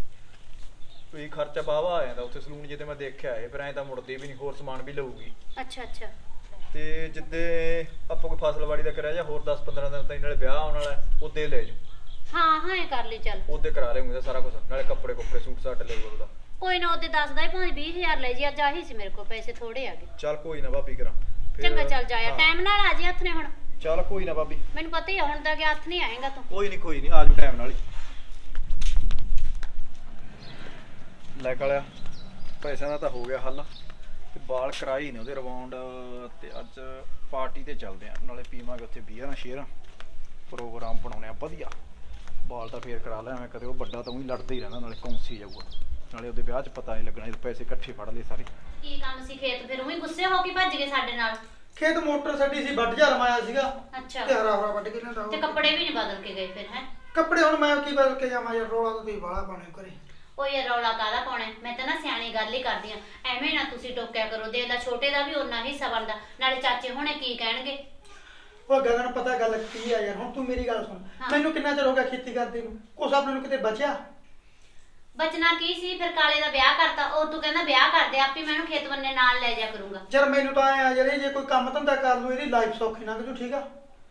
ਕੋਈ ਖਰਚਾ ਬਾਵਾ ਆ ਜਾਂਦਾ ਉੱਥੇ ਸਲੂਨ ਜਿੱਤੇ ਮੈਂ ਦੇਖਿਆ ਇਹ। ਫਿਰ ਐਂ ਤਾਂ ਮੁੜਦੀ ਵੀ ਨਹੀਂ, ਹੋਰ ਸਮਾਨ ਵੀ ਲਊਗੀ। ਅੱਛਾ ਅੱਛਾ। ਤੇ ਜਿੱਦੇ ਆਪਾਂ ਕੋਈ ਫਸਲਵਾੜੀ ਦਾ ਕਰਿਆ ਜਾਂ ਹੋਰ ਦਸ ਪੰਦਰਾਂ ਦਿਨ ਤਾਂ ਨਾਲੇ ਵਿਆਹ ਆਉਣ ਵਾਲਾ, ਉਹਦੇ ਲੈ ਜੂ। ਹਾਂ ਹਾਂ ਇਹ ਕਰ ਲਈ ਚੱਲ। ਉਹਦੇ ਕਰਾ ਲਿਆਉਂਗਾ ਸਾਰਾ ਕੁਝ, ਨਾਲੇ ਕੱਪੜੇ ਕੁੱਪੜੇ ਸੂਟ ਸਾਟ ਲੈ ਜਾਊਗਾ ਉਹਦਾ। ਕੋਈ ਨਾ, ਉਹਦੇ ਦੱਸਦਾ ਹੀ ਭਾਵੇਂ ਵੀਹ ਹਜ਼ਾਰ ਲੈ ਜੀ, ਅੱਜ ਆਹੀ ਸੀ ਮੇਰੇ ਕੋਲ ਪੈਸੇ, ਥੋੜੇ ਆ ਗਏ। ਚੱਲ ਕੋਈ ਨਾ ਭਾਬੀ ਕਰਾਂ। ਚੰਗਾ ਚੱਲ ਜਾਇਆ, ਟਾਈਮ ਨਾਲ ਆ ਜੀ ਹੱਥ ਨੇ ਹੁਣ। ਚੱਲ ਕੋਈ ਨਾ ਭਾਬੀ, ਮੈਨੂੰ ਪਤਾ ਹੀ ਆ ਹੁਣ ਤੱਕ ਹੱਥ ਨਹੀਂ ਆਏਗਾ ਤੂੰ। ਕੋਈ ਨਹੀਂ ਕੋਈ ਨਹੀਂ, ਆ ਜੂ ਟਾਈਮ ਨਾਲ ਹੀ। ਲੈ ਕਾਲਿਆ ਪੈਸਿਆਂ ਦਾ ਤਾਂ ਹੋ ਗਿਆ ਹੱਲ, ਤੇ ਬਾਲ ਕਰਾਈ ਨੇ ਉਹਦੇ ਰਿਬਾਉਂਡ ਤੇ ਅੱਜ ਪਾਰਟੀ ਤੇ ਚੱਲਦੇ ਆ ਨਾਲੇ ਪੀਵਾਂਗੇ ਉੱਥੇ ਬੀਅਰ ਨਾ ਸ਼ੇਅਰ ਪ੍ਰੋਗਰਾਮ ਬਣਾਉਣੇ ਆ ਵਧੀਆ ਬਾਲ ਤਾਂ ਫੇਰ ਕਰਾ ਲਿਆ ਮੈਂ ਕਦੇ ਉਹ ਵੱਡਾ ਤਾਂ ਉਹੀ ਲੜਦਾ ਹੀ ਰਹਿੰਦਾ ਨਾਲੇ ਕੌਂਸੀ ਜਾਊਗਾ ਨਾਲੇ ਉਹਦੇ ਵਿਆਹ 'ਚ ਪਤਾ ਨਹੀਂ ਲੱਗਣਾ ਜਦੋਂ ਪੈਸੇ ਇਕੱਠੇ ਫੜ ਲਏ ਸਾਰੇ ਕੀ ਕੰਮ ਸੀ ਖੇਤ ਫਿਰ ਉਹੀ ਗੁੱਸੇ ਹੋ ਕੇ ਭੱਜ ਗਏ ਸਾਡੇ ਨਾਲ ਖੇਤ ਮੋਟਰ ਸਾਡੀ ਸੀ ਵੱਢ ਜਾ ਰਮਾਇਆ ਸੀਗਾ ਅੱਛਾ ਤੇ ਹਰਾ ਹਰਾ ਵੱਢ ਕੇ ਲਿਆਂਦਾ ਤੇ ਕੱਪੜੇ ਵੀ ਨਹੀਂ ਬਦਲ ਕੇ ਗਏ ਫਿਰ ਹੈ ਕੱਪੜੇ ਹੁਣ ਮੈਂ ਕੀ ਬਦਲ ਕੇ ਜਾਵਾਂ ਯਾਰ ਰੋਲਾ ਤਾਂ ਤੁਸੀਂ ਵਾਲਾ ਪਾਣੇ ਕਰੇ ਉਹ ਯਾਰ ਰੌਲਾ ਕਾਹਦਾ ਪਾਉਣਾ ਮੈਂ ਤਾਂ ਨਾ ਸਿਆਣੀ ਗੱਲ ਹੀ ਕਰਦੀ ਆ ਐਵੇਂ ਨਾ ਤੁਸੀਂ ਟੋਕਿਆ ਕਰੋ ਦੇ ਦਾ ਛੋਟੇ ਦਾ ਵੀ ਓਨਾ ਹਿੱਸਾ ਬਣਦਾ ਨਾਲੇ ਚਾਚੇ ਹੁਣੇ ਕੀ ਕਹਿਣਗੇ ਉਹ ਗਗਨ ਪਤਾ ਗੱਲ ਕੀ ਆ ਯਾਰ ਹੁਣ ਤੂੰ ਮੇਰੀ ਗੱਲ ਸੁਣ ਮੈਨੂੰ ਕਿੰਨਾ ਚਿਰ ਹੋ ਗਿਆ ਖੇਤੀ ਕਰਦੇ ਨੂੰ ਕੁਛ ਆਪਣੇ ਨੂੰ ਕਿਤੇ ਬਚਿਆ ਬਚਣਾ ਕੀ ਸੀ ਫਿਰ ਕਾਲੇ ਦਾ ਵਿਆਹ ਕਰਤਾ ਉਹ ਤੂੰ ਕਹਿੰਦਾ ਵਿਆਹ ਕਰਦੇ ਆਪੇ ਮੈਨੂੰ ਖੇਤ ਬੰਨੇ ਨਾਲ ਲੈ ਜਾ ਕਰੂੰਗਾ ਯਾਰ ਮੈਨੂੰ ਤਾਂ ਆਇਆ ਯਾਰ ਜੇ ਕੋਈ ਕੰਮ ਧੰਦਾ ਕਰ ਲੂ ਇਹਦੀ ਲਾਈਫ ਸੌਖੀ ਨਾ ਕਿ ਠੀਕ ਆ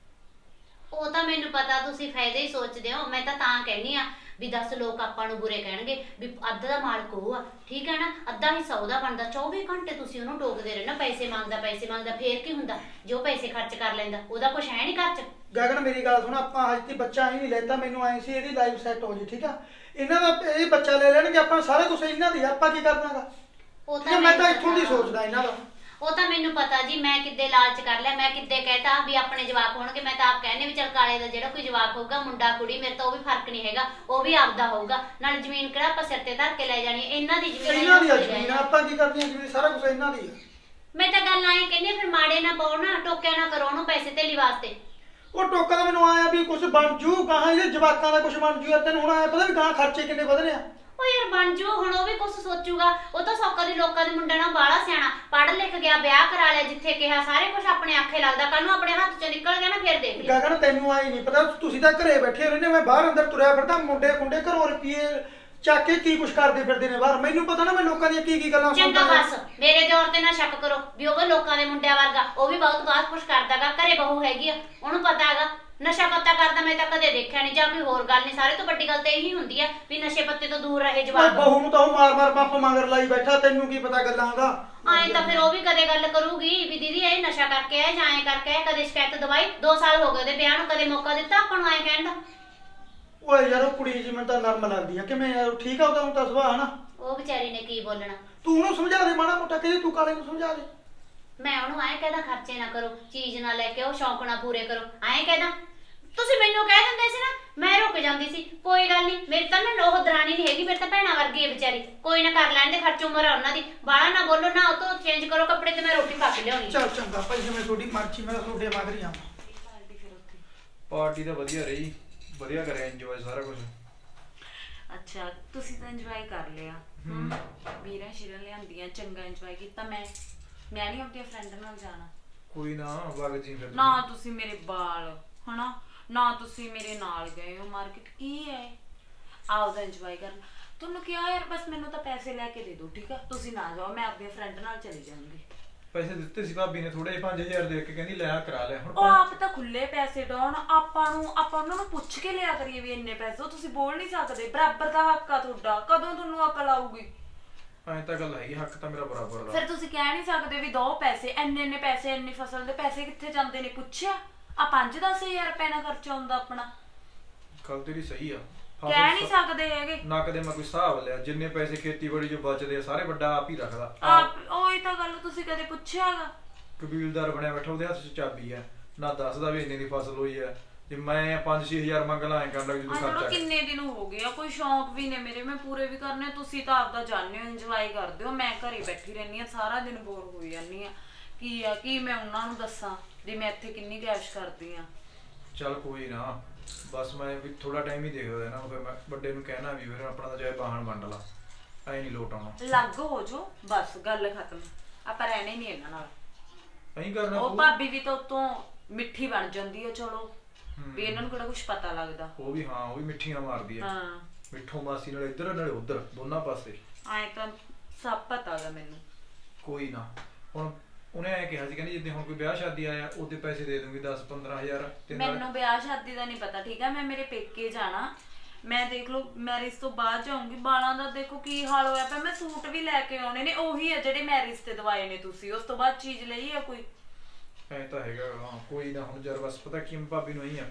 ਉਹ ਤਾਂ ਮੈਨੂੰ ਪਤਾ ਤੁਸੀਂ ਫਾਇਦੇ ਹੀ ਸੋਚਦੇ ਹੋ ਮੈਂ ਤਾਂ ਤਾਂ ਕਹਿਨੀ ਆ ਵੀ ਦਸ ਲੋਕ ਆਪਾਂ ਨੂੰ ਬੁਰੇ ਕਹਿਣਗੇ ਵੀ ਅੱਧ ਦਾ ਮਾਲਕ ਉਹ ਆ ਠੀਕ ਹੈ ਨਾ ਅੱਧਾ ਹਿੱਸਾ ਉਹਦਾ ਬਣਦਾ ਚੌਵੀ ਘੰਟੇ ਤੁਸੀਂ ਉਹਨੂੰ ਟੋਕਦੇ ਰਹਿਣਾ ਪੈਸੇ ਮੰਗਦਾ ਪੈਸੇ ਮੰਗਦਾ ਫੇਰ ਕੀ ਹੁੰਦਾ ਜੋ ਪੈਸੇ ਖਰਚ ਕਰ ਲੈਂਦਾ ਉਹਦਾ ਕੁਝ ਹੈ ਨਹੀਂ ਘਰ 'ਚ ਗਗਨ ਮੇਰੀ ਗੱਲ ਸੁਣ ਆਪਾਂ ਅੱਜ ਤੀ ਬੱਚਾ ਹੀ ਨਹੀਂ ਲੈਤਾ ਮੈਨੂੰ ਆਏ ਸੀ ਇਹਦੀ ਲਾਈਫ ਸੈੱਟ ਹੋ ਜੀ ਠੀਕ ਆ ਇਹਨਾਂ ਦਾ ਇਹ ਬੱਚਾ ਲੈ ਲੈਣਗੇ ਆਪਾਂ ਸਾਰਾ ਕੁਝ ਇਹਨਾਂ ਦੀ ਆਪਾਂ ਕੀ ਕਰਨਾਗਾ ਉਹ ਤਾਂ ਮੈਂ ਤਾਂ ਇੱਥੋਂ ਦੀ ਸੋਚਦਾ ਇਹਨਾਂ ਦਾ ਉਹ ਤਾਂ ਮੈਨੂੰ ਪਤਾ ਜੀ ਮੈਂ ਕਿੱਦੇ ਲਾਲਚ ਕਰ ਲਿਆ ਮੈਂ ਕਿੱਦੇ ਕਹਿਤਾ ਵੀ ਆਪਣੇ ਜਵਾਕ ਹੋਣਗੇ ਮੈਂ ਤਾਂ ਆਪ ਕਹਿੰਨੇ ਵੀ ਚਲ ਕਾਲੇ ਦਾ ਜਿਹੜਾ ਕੋਈ ਜਵਾਕ ਹੋਊਗਾ ਮੁੰਡਾ ਕੁੜੀ ਮੇਰੇ ਤਾਂ ਉਹ ਵੀ ਫਰਕ ਨਹੀਂ ਹੈਗਾ ਉਹ ਵੀ ਆਪਦਾ ਹੋਊਗਾ ਨਾਲ ਜ਼ਮੀਨ ਕਿਹੜਾ ਆਪਾਂ ਸਿਰ ਤੇ ਧਰ ਕੇ ਲੈ ਜਾਣੀ ਇਹਨਾਂ ਦੀ ਜ਼ਮੀਨ ਇਹਨਾਂ ਦੀ ਜ਼ਮੀਨ ਆਪਾਂ ਕੀ ਕਰਦੀਆਂ ਜ਼ਮੀਨ ਸਾਰਾ ਕੁਝ ਇਹਨਾਂ ਦੀ ਆ ਮੈਂ ਤਾਂ ਗੱਲ ਆਏ ਕਹਿੰਨੇ ਫਿਰ ਮਾੜੇ ਨਾ ਪਾਓ ਨਾ ਟੋਕਿਆ ਨਾ ਕਰੋ ਉਹਨੂੰ ਪੈਸੇ ਧੇਲੀ ਵਾਸਤੇ ਉਹ ਟੋਕਾ ਦਾ ਮੈਨੂੰ ਆਇਆ ਵੀ ਕੁਝ ਬਣ ਜੂ ਗਾਹਾਂ ਇਹਦੇ ਜਵਾਕਾਂ ਦਾ ਕੁਝ ਬਣ ਜੂ ਤੈਨੂੰ ਹੁਣ ਆਇਆ ਪਤਾ ਵੀ ਗਾਹਾਂ ਖਰਚੇ ਕਿੰਨੇ ਵਧਣੇ ਆ ਉਹ ਯਾਰ ਬਣ ਜੂ ਹੁਣ ਉਹ ਵੀ ਕੁਝ ਸੋਚੂਗਾ ਉਹ ਤਾਂ ਸੌਕਾ ਦੀ ਲੋਕਾਂ ਦੇ ਮੁੰਡੇ ਨਾਲ ਬਾਹਲਾ ਸਿਆਣਾ ਪੜ੍ਹ ਲਿਖ ਗਿਆ ਵਿਆਹ ਕਰਾ ਲਿਆ ਜਿੱਥੇ ਕਿਹਾ ਸਾਰੇ ਕੁਝ ਆਪਣੇ ਆਖੇ ਲੱਗਦਾ ਕੱਲ ਨੂੰ ਆਪਣੇ ਹੱਥ ਚੋਂ ਨਿਕਲ ਗਿਆ ਨਾ ਫਿਰ ਦੇਖ ਲਈ ਗਗਨ ਤੈਨੂੰ ਆਈ ਨਹੀਂ ਪਤਾ ਤੁਸੀਂ ਤਾਂ ਘਰੇ ਬੈਠੇ ਰਹਿੰਦੇ ਮੈਂ ਬਾਹਰ ਅੰਦਰ ਤੁਰਿਆ ਫਿਰਦਾ ਮੁੰਡੇ ਕੁੰਡੇ ਘਰੋਂ ਰੁਪਏ ਚੱਕ ਕੇ ਕੀ ਕੁਝ ਕਰਦੇ ਫਿਰਦੇ ਨੇ ਬਾਹਰ ਮੈਨੂੰ ਪਤਾ ਨਾ ਮੈਂ ਲੋਕਾਂ ਦੀਆਂ ਕੀ ਕੀ ਗੱਲਾਂ ਚੰਗਾ ਬਸ ਮੇਰੇ ਦਿਓਰ ਤੇ ਨਾ ਸ਼ੱਕ ਕਰੋ ਵੀ ਉਹ ਲੋਕਾਂ ਦੇ ਮੁੰਡਿਆਂ ਵਰਗਾ ਉਹ ਵੀ ਬਹੁਤ ਬਾਤ ਕੁਝ ਕਰਦਾਗਾ ਘਰੇ ਬਹੂ ਹੈਗੀ ਆ ਉਹਨੂੰ ਪਤਾ ਹੈਗਾ ਨਸ਼ਾ ਪੱਤਾ ਕਰਦਾ ਮੈਂ ਤਾਂ ਕਦੇ ਦੇਖਿਆ ਨਹੀਂ ਜਾਂ ਕੋਈ ਹੋਰ ਗੱਲ ਨਹੀਂ ਸਾਰੇ ਤੋਂ ਵੱਡੀ ਗੱਲ ਤਾਂ ਇਹੀ ਹੁੰਦੀ ਆ ਵੀ ਨਸ਼ੇ ਪੱਤੇ ਤੋਂ ਦੂਰ ਰਹੇ ਜਵਾਕ ਬਹੂ ਨੂੰ ਤਾਂ ਉਹ ਮਾਰ ਮਾਰ ਪੰਪ ਮਗਰ ਲਾਈ ਬੈਠਾ ਤੈਨੂੰ ਕੀ ਪਤਾ ਗੱਲਾਂ ਦਾ ਆਏ ਤਾਂ ਫਿਰ ਉਹ ਵੀ ਕਦੇ ਗੱਲ ਕਰੂਗੀ ਵੀ ਦੀਦੀ ਇਹ ਨਸ਼ਾ ਕਰਕੇ ਆਏ ਜਾਂ ਐ ਕਰਕੇ ਆਏ ਕਦੇ ਸ਼ਿਕਾਇਤ ਦਵਾਈ ਦੋ ਸਾਲ ਹੋ ਗਏ ਉਹਦੇ ਵਿਆਹ ਨੂੰ ਕਦੇ ਮੌਕਾ ਦਿੱਤਾ ਆਪਾਂ ਨੂੰ ਐ ਕਹਿਣ ਦਾ ਓਏ ਯਾਰ ਉਹ ਕੁੜੀ ਜੀ ਮੈਨੂੰ ਤਾਂ ਨਰਮ ਲੱਗਦੀ ਆ ਕਿਵੇਂ ਯਾਰ ਠੀਕ ਆ ਉਹਦਾ ਹੁਣ ਤਾਂ ਸੁਭਾਅ ਹਨਾ ਉਹ ਵਿਚਾਰੀ ਨੇ ਕੀ ਬੋਲਣਾ ਤੂੰ ਉਹਨੂੰ ਸਮਝਾ ਦੇ ਮਾੜਾ ਮੋਟਾ ਕਿ ਤੂੰ ਕਾਲੇ ਨੂੰ ਸਮਝਾ ਦੇ ਮੈਂ ਉਹਨੂੰ ਐ ਕਹਿੰਦਾ ਖਰਚੇ ਨਾ ਕਰੋ ਚੀਜ਼ ਨਾ ਲੈ ਕੇ ਉਹ ਸ਼ੌਂਕ ਨਾ ਪੂਰੇ ਕਰੋ ਐ ਕਹਿੰਦਾ ਤੁਸੀਂ ਮੈਨੂੰ ਕਹਿ ਦਿੰਦੇ ਸੀ ਨਾ ਮੈਂ ਰੁਕ ਜਾਂਦੀ ਸੀ ਕੋਈ ਗੱਲ ਨਹੀਂ ਮੇਰੀ ਤਾਂ ਨਾ ਉਹ ਦਰਾਣੀ ਨਹੀਂ ਹੈਗੀ ਮੇਰੇ ਤਾਂ ਭੈਣਾ ਵਰਗੀ ਹੈ ਵਿਚਾਰੀ ਕੋਈ ਨਾ ਕਰ ਲੈਣ ਦੇ ਖਰਚ ਉਮਰ ਆ ਉਹਨਾਂ ਦੀ ਬਾਹਲਾ ਨਾ ਬੋਲੋ ਨਾ ਉਹ ਤੋਂ ਚੇਂਜ ਕਰੋ ਕੱਪੜੇ ਤੇ ਮੈਂ ਰੋਟੀ ਪਾ ਕੇ ਲਿਆਉਣੀ ਚੱਲ ਚੰਗਾ ਭਾਈ ਜਿਵੇਂ ਤੁਹਾਡੀ ਮਰਜ਼ੀ ਮੈਂ ਤੁਹਾਡੇ ਮਗਰ ਹੀ ਆਵਾਂ ਪਾਰਟੀ ਤਾਂ ਵਧੀਆ ਰਹੀ ਵਧੀਆ ਕਰਿਆ ਇੰਜੋਏ ਸਾਰਾ ਕੁਝ ਅੱਛਾ ਤੁਸੀਂ ਤਾਂ ਇੰਜੋਏ ਕਰ ਲਿਆ ਵੀਰਾਂ ਸ਼ਿਰਾਂ ਲਿਆਂਦੀਆਂ ਚੰਗਾ ਇੰਜੋਏ ਕੀਤਾ ਮੈਂ ਮੈਂ ਨਹੀਂ ਆਪਣੀ ਫਰੈਂਡ ਨਾਲ ਜਾਣਾ ਕੋਈ ਨਾ ਵਗ ਜੀ ਫਿਰ ਨਾ ਤੁਸੀਂ ਮੇਰੇ ਬਾਲ ਹਨਾ ਨਾ ਤੁਸੀਂ ਮੇਰੇ ਨਾਲ ਗਏ ਹੋ ਮਾਰਕੀਟ ਕੀ ਹੈ ਆਓ ਤਾਂ ਇੰਜੋਏ ਕਰਨ ਤੁਹਾਨੂੰ ਕਿਹਾ ਯਾਰ ਬਸ ਮੈਨੂੰ ਤਾਂ ਪੈਸੇ ਲੈ ਕੇ ਦੇ ਦਿਓ ਠੀਕ ਆ ਤੁਸੀਂ ਨਾ ਜਾਓ ਮੈਂ ਆਪਣੀ ਫਰੈਂਡ ਨਾਲ ਚਲੀ ਜਾਊਂਗੀ ਪੈਸੇ ਦਿੱਤੇ ਸੀ ਭਾਬੀ ਨੇ ਥੋੜੇ ਪੰਜ ਹਜ਼ਾਰ ਦੇ ਕੇ ਕਹਿੰਦੀ ਲੈ ਕਰਾ ਲੈ ਹੁਣ ਉਹ ਆਪ ਤਾਂ ਖੁੱਲੇ ਪੈਸੇ ਡਾਉਣ ਆਪਾਂ ਨੂੰ ਆਪਾਂ ਉਹਨਾਂ ਨੂੰ ਪੁੱਛ ਕੇ ਲਿਆ ਕਰੀਏ ਵੀ ਇੰਨੇ ਪੈਸੇ ਤੁਸੀਂ ਬੋਲ ਨਹੀਂ ਸਕਦੇ ਬਰਾਬਰ ਦਾ ਹੱਕ ਆ ਤੁਹਾਡਾ ਕਦੋਂ ਤੁਹਾਨੂੰ ਅਕਲ ਆਊਗੀ ਐਂ ਤਾਂ ਗੱਲ ਹੈਗੀ ਹੱਕ ਤਾਂ ਮੇਰਾ ਬਰਾਬਰ ਦਾ ਫਿਰ ਤੁਸੀਂ ਕਹਿ ਨਹੀਂ ਸਕਦੇ ਵੀ ਦੋ ਪੈਸੇ ਇੰਨੇ ਇੰਨੇ ਪੈਸੇ ਇੰਨੀ ਫਸਲ ਦੇ ਪੈਸੇ ਕਿੱਥੇ ਜਾਂਦੇ ਨੇ ਪੁੱਛਿਆ ਆ ਪੰਜ ਦਸ ਹਜ਼ਾਰ ਰੁਪਏ ਨਾਲ ਖਰਚਾ ਹੁੰਦਾ ਆਪਣਾ ਗੱਲ ਤੇਰੀ ਸਹੀ ਆ ਕਹਿ ਨਹੀਂ ਸਕਦੇ ਹੈਗੇ ਨਾ ਕਦੇ ਮੈਂ ਕੋਈ ਹਿਸਾਬ ਲਿਆ ਜਿੰਨੇ ਪੈਸੇ ਖੇਤੀਬਾੜੀ ਚੋਂ ਬਚਦੇ ਆ ਸਾਰੇ ਵੱਡਾ ਆਪ ਹੀ ਰੱਖਦਾ ਆਪ ਉਹੀ ਤਾਂ ਗੱਲ ਤੁਸੀਂ ਕਦੇ ਪੁੱਛਿਆਗਾ ਕਬੀਲਦਾਰ ਬਣਿਆ ਬੈਠਾ ਉਹਦੇ ਹੱਥ 'ਚ ਚਾਬੀ ਆ ਨਾ ਦੱਸਦਾ ਵੀ ਇੰਨੇ ਦੀ ਫਸਲ ਹੋਈ ਆ ਜੇ ਮੈਂ ਪੰਜ ਛੇ ਹਜ਼ਾਰ ਮੰਗ ਲਾਂ ਐਂ ਕਰਨ ਲੱਗ ਜਦੋਂ ਖਰਚਾ ਕਿੰਨੇ ਦਿਨ ਹੋ ਗਏ ਆ ਕੋਈ ਸ਼ੌਂਕ ਵੀ ਨੇ ਮੇਰੇ ਮੈਂ ਪੂਰੇ ਵੀ ਕਰਨੇ ਤੁਸੀਂ ਤਾਂ ਆਪਦਾ ਜਾਣਦੇ ਹੋ ਇੰਜੋਏ ਕਰਦੇ ਹੋ ਮੈਂ ਘਰੇ ਬੈਠੀ ਰਹਿੰਦੀ ਆ ਸਾਰਾ ਦਿਨ ਬੋਰ ਹੋਈ ਜਾਂਦੀ ਆ ਕੀ ਆ ਕੀ ਮੈਂ ਉਹਨਾਂ ਨੂੰ ਦੱਸਾਂ ਵੀ ਮੈਂ ਇੱਥੇ ਕਿੰਨੀ ਕੈਸ਼ ਕਰਦੀ ਆ ਚੱਲ ਕੋਈ ਨਾ ਬਸ ਮੈਂ ਵੀ ਥੋੜਾ ਟਾਈਮ ਹੀ ਦੇਖਦਾ ਨਾ ਫਿਰ ਮੈਂ ਵੱਡੇ ਨੂੰ ਕਹਿਣਾ ਵੀ ਫਿਰ ਆਪਣਾ ਤਾਂ ਚਾਹੇ ਬਾਹਣ ਵੰਡ ਲਾ ਐ ਨਹੀਂ ਲੋਟ ਆਉਣਾ ਲੱਗ ਹੋ ਜੋ ਬਸ ਗੱਲ ਖਤਮ ਆਪਾਂ ਰਹਿਣੇ ਨਹੀਂ ਇਹਨਾਂ ਨਾਲ ਐਂ ਕਰਨਾ ਉਹ ਭਾਬੀ ਵੀ ਤਾਂ ਉਤੋਂ ਮਿੱਠੀ ਬਣ ਜਾਂਦੀ ਆ ਚਲੋ ਵੀ ਇਹਨਾਂ ਨੂੰ ਕਿਹੜਾ ਕੁਝ ਪਤਾ ਲੱਗਦਾ ਉਹ ਵੀ ਹਾਂ ਉਹ ਵੀ ਮਿੱਠੀਆਂ ਮਾਰਦੀ ਆ ਹਾਂ ਮਿੱਠੋ ਮਾਸੀ ਨਾਲ ਇੱਧਰ ਨਾਲੇ ਉੱਧਰ ਦੋਨਾਂ ਪਾਸੇ ਐਂ ਤਾਂ ਸਭ ਪਤਾ ਗਾ ਮੈਨੂੰ ਕੋਈ ਨਾ ਹੁਣ ਉਹਨੇ ਐ ਕਿਹਾ ਸੀ ਕਹਿੰਦੀ ਜਿੱਦਾਂ ਹੁਣ ਕੋਈ ਵਿਆਹ ਸ਼ਾਦੀ ਆਇਆ ਉਹਦੇ ਪੈਸੇ ਦੇ ਦੂੰਗੀ ਦਸ ਪੰਦਰਾਂ ਹਜ਼ਾਰ ਤੇ ਮੈਨੂੰ ਵਿਆਹ ਸ਼ਾਦੀ ਦਾ ਨਹੀਂ ਪਤਾ ਠੀਕ ਆ ਮੈਂ ਮੇਰੇ ਪੇਕੇ ਜਾਣਾ ਮੈਂ ਦੇਖ ਲਓ ਮੈਰਿਜ ਤੋਂ ਬਾਅਦ ਜਾਊਂਗੀ ਬਾਲਾਂ ਦਾ ਦੇਖੋ ਕੀ ਹਾਲ ਹੋਇਆ ਪਿਆ ਮੈਂ ਸੂਟ ਵੀ ਲੈ ਕੇ ਆਉਣੇ ਨੇ ਉਹੀ ਆ ਜਿਹੜੇ ਮੈਰਿਜ ਤੇ ਦਵਾਏ ਨੇ ਤੁਸੀਂ ਉਸ ਤੋਂ ਬਾਅਦ ਚੀਜ਼ ਲਈ ਆ ਕੋਈ ਐ ਤਾਂ ਹੈਗਾ ਹਾਂ ਕੋਈ ਨਾ ਹੁਣ ਜਰ ਬਸ ਪਤਾ ਕੀ ਭਾਬੀ ਨੂੰ ਹੀ ਆਖੂੰ